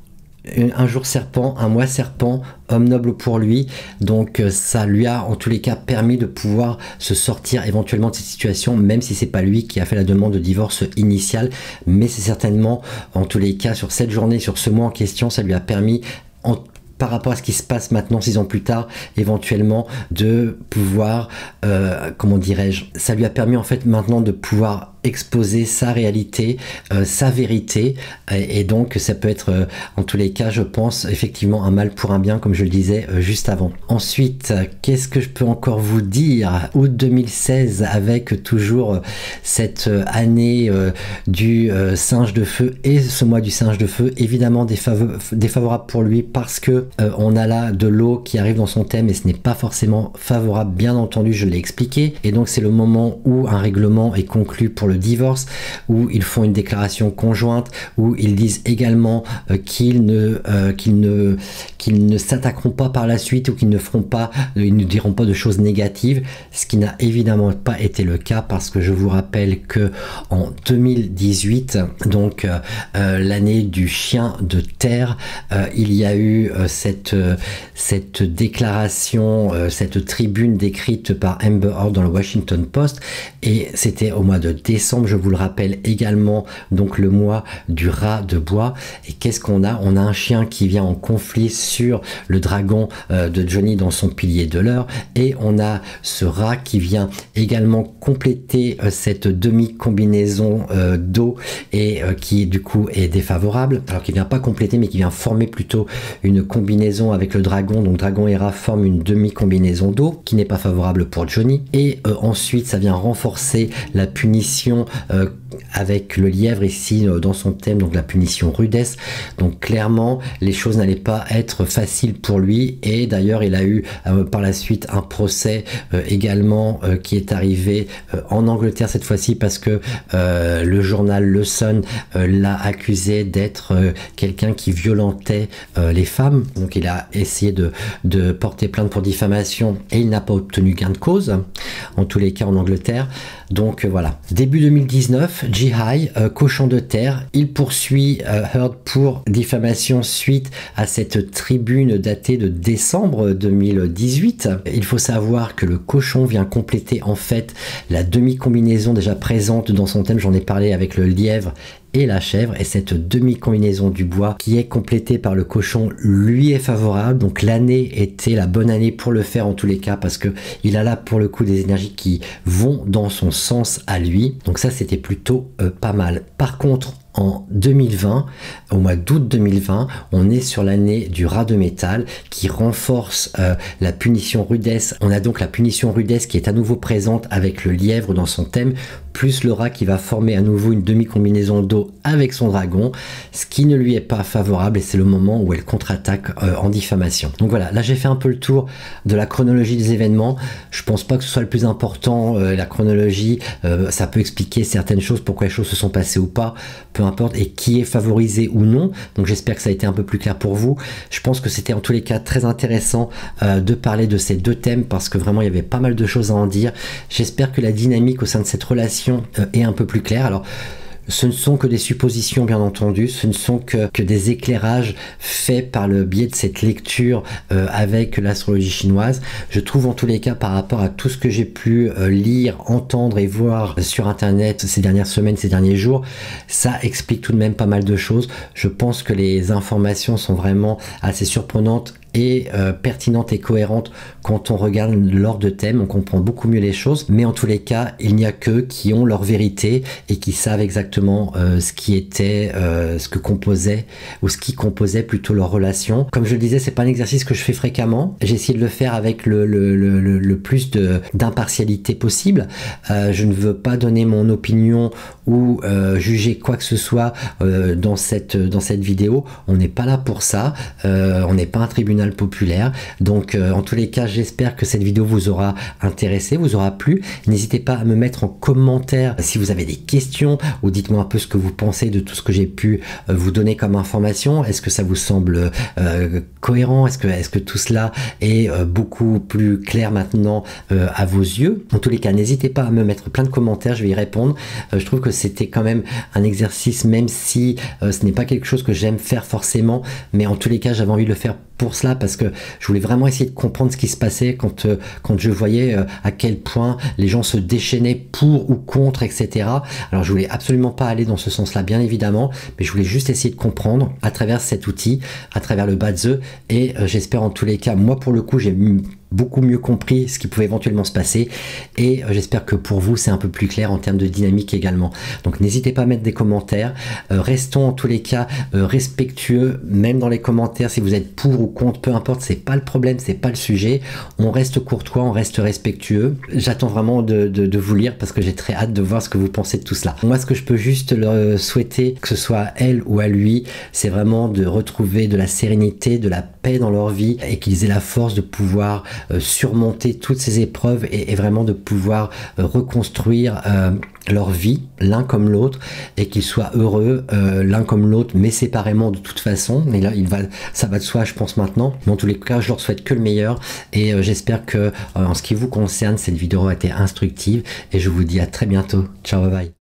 un jour serpent, un mois serpent, homme noble pour lui. Donc ça lui a en tous les cas permis de pouvoir se sortir éventuellement de cette situation, même si c'est pas lui qui a fait la demande de divorce initiale, mais c'est certainement en tous les cas sur cette journée, sur ce mois en question, ça lui a permis en par rapport à ce qui se passe maintenant, six ans plus tard, éventuellement de pouvoir, euh, comment dirais-je, ça lui a permis en fait maintenant de pouvoir exposer sa réalité, euh, sa vérité, et, et donc ça peut être, euh, en tous les cas, je pense, effectivement un mal pour un bien, comme je le disais euh, juste avant. Ensuite, euh, qu'est-ce que je peux encore vous dire? Août deux mille seize, avec toujours euh, cette euh, année euh, du euh, singe de feu et ce mois du singe de feu, évidemment défavo défavorable pour lui parce que euh, on a là de l'eau qui arrive dans son thème et ce n'est pas forcément favorable, bien entendu, je l'ai expliqué, et donc c'est le moment où un règlement est conclu pour le divorce, où ils font une déclaration conjointe, où ils disent également euh, qu'ils ne euh, qu'ils ne qu'ils ne s'attaqueront pas par la suite, ou qu'ils ne feront pas, euh, ils ne diront pas de choses négatives, ce qui n'a évidemment pas été le cas, parce que je vous rappelle que en deux mille dix-huit, donc euh, euh, l'année du chien de terre, euh, il y a eu euh, cette euh, cette déclaration, euh, cette tribune décrite par Amber Heard dans le Washington Post, et c'était au mois de décembre. Je vous le rappelle également, donc le mois du rat de bois. Et qu'est-ce qu'on a? On a un chien qui vient en conflit sur le dragon euh, de Johnny dans son pilier de l'heure, et on a ce rat qui vient également compléter euh, cette demi-combinaison euh, d'eau, et euh, qui du coup est défavorable, alors qu'il vient pas compléter mais qui vient former plutôt une combinaison avec le dragon. Donc dragon et rat forment une demi-combinaison d'eau qui n'est pas favorable pour Johnny, et euh, ensuite ça vient renforcer la punition Euh, avec le lièvre ici euh, dans son thème, donc la punition rudesse. Donc clairement les choses n'allaient pas être faciles pour lui, et d'ailleurs il a eu euh, par la suite un procès euh, également euh, qui est arrivé euh, en Angleterre cette fois-ci, parce que euh, le journal Le Sun euh, l'a accusé d'être euh, quelqu'un qui violentait euh, les femmes. Donc il a essayé de, de porter plainte pour diffamation, et il n'a pas obtenu gain de cause en tous les cas en Angleterre. Donc euh, voilà, début deux mille dix-neuf, Jihai, euh, cochon de terre, il poursuit euh, Heard pour diffamation suite à cette tribune datée de décembre deux mille dix-huit. Il faut savoir que le cochon vient compléter en fait la demi-combinaison déjà présente dans son thème, j'en ai parlé avec le lièvre et la chèvre, et cette demi-combinaison du bois qui est complétée par le cochon lui est favorable. Donc l'année était la bonne année pour le faire en tous les cas, parce que il a là pour le coup des énergies qui vont dans son sens à lui, donc ça c'était plutôt euh, pas mal. Par contre en deux mille vingt, au mois d'août deux mille vingt, on est sur l'année du rat de métal qui renforce euh, la punition rudesse. On a donc la punition rudesse qui est à nouveau présente avec le lièvre dans son thème, plus le rat qui va former à nouveau une demi-combinaison d'eau avec son dragon, ce qui ne lui est pas favorable, et c'est le moment où elle contre-attaque euh, en diffamation. Donc voilà, là j'ai fait un peu le tour de la chronologie des événements. Je pense pas que ce soit le plus important, euh, la chronologie, euh, ça peut expliquer certaines choses, pourquoi les choses se sont passées ou pas, peu importe, et qui est favorisé ou non. Donc j'espère que ça a été un peu plus clair pour vous. Je pense que c'était en tous les cas très intéressant euh, de parler de ces deux thèmes, parce que vraiment il y avait pas mal de choses à en dire. J'espère que la dynamique au sein de cette relation euh, est un peu plus claire. Alors ce ne sont que des suppositions, bien entendu, ce ne sont que, que des éclairages faits par le biais de cette lecture euh, avec l'astrologie chinoise. Je trouve en tous les cas, par rapport à tout ce que j'ai pu euh, lire, entendre et voir sur internet ces dernières semaines, ces derniers jours, ça explique tout de même pas mal de choses. Je pense que les informations sont vraiment assez surprenantes et euh, pertinente et cohérente quand on regarde l'ordre de thème, on comprend beaucoup mieux les choses, mais en tous les cas il n'y a qu'eux qui ont leur vérité et qui savent exactement euh, ce qui était, euh, ce que composait, ou ce qui composait plutôt leur relation. Comme je le disais, c'est pas un exercice que je fais fréquemment, j'ai essayé de le faire avec le, le, le, le plus d'impartialité possible. Euh, je ne veux pas donner mon opinion ou euh, juger quoi que ce soit euh, dans, cette, dans cette vidéo, on n'est pas là pour ça, euh, on n'est pas un tribunal nationale populaire. Donc euh, en tous les cas, j'espère que cette vidéo vous aura intéressé, vous aura plu. N'hésitez pas à me mettre en commentaire si vous avez des questions, ou dites-moi un peu ce que vous pensez de tout ce que j'ai pu euh, vous donner comme information. Est-ce que ça vous semble euh, cohérent? Est-ce que, est-ce que tout cela est euh, beaucoup plus clair maintenant euh, à vos yeux? En tous les cas, n'hésitez pas à me mettre plein de commentaires, je vais y répondre. Euh, je trouve que c'était quand même un exercice, même si euh, ce n'est pas quelque chose que j'aime faire forcément, mais en tous les cas, j'avais envie de le faire pour cela, parce que je voulais vraiment essayer de comprendre ce qui se passait quand, euh, quand je voyais euh, à quel point les gens se déchaînaient pour ou contre, et cetera. Alors je voulais absolument pas aller dans ce sens-là, bien évidemment, mais je voulais juste essayer de comprendre à travers cet outil, à travers le Badze, et euh, j'espère en tous les cas, moi pour le coup, j'ai beaucoup mieux compris ce qui pouvait éventuellement se passer, et euh, j'espère que pour vous c'est un peu plus clair en termes de dynamique également. Donc n'hésitez pas à mettre des commentaires, euh, restons en tous les cas euh, respectueux, même dans les commentaires, si vous êtes pour ou contre, peu importe, c'est pas le problème, c'est pas le sujet, on reste courtois, on reste respectueux. J'attends vraiment de, de, de vous lire, parce que j'ai très hâte de voir ce que vous pensez de tout cela. Moi, ce que je peux juste leur souhaiter, que ce soit à elle ou à lui, c'est vraiment de retrouver de la sérénité, de la paix dans leur vie, et qu'ils aient la force de pouvoir euh, surmonter toutes ces épreuves, et, et vraiment de pouvoir euh, reconstruire euh, leur vie, l'un comme l'autre, et qu'ils soient heureux euh, l'un comme l'autre, mais séparément de toute façon. Mais là, il va, ça va de soi, je pense, maintenant. Mais en tous les cas, je leur souhaite que le meilleur, et euh, j'espère que, euh, en ce qui vous concerne, cette vidéo a été instructive, et je vous dis à très bientôt. Ciao, bye bye.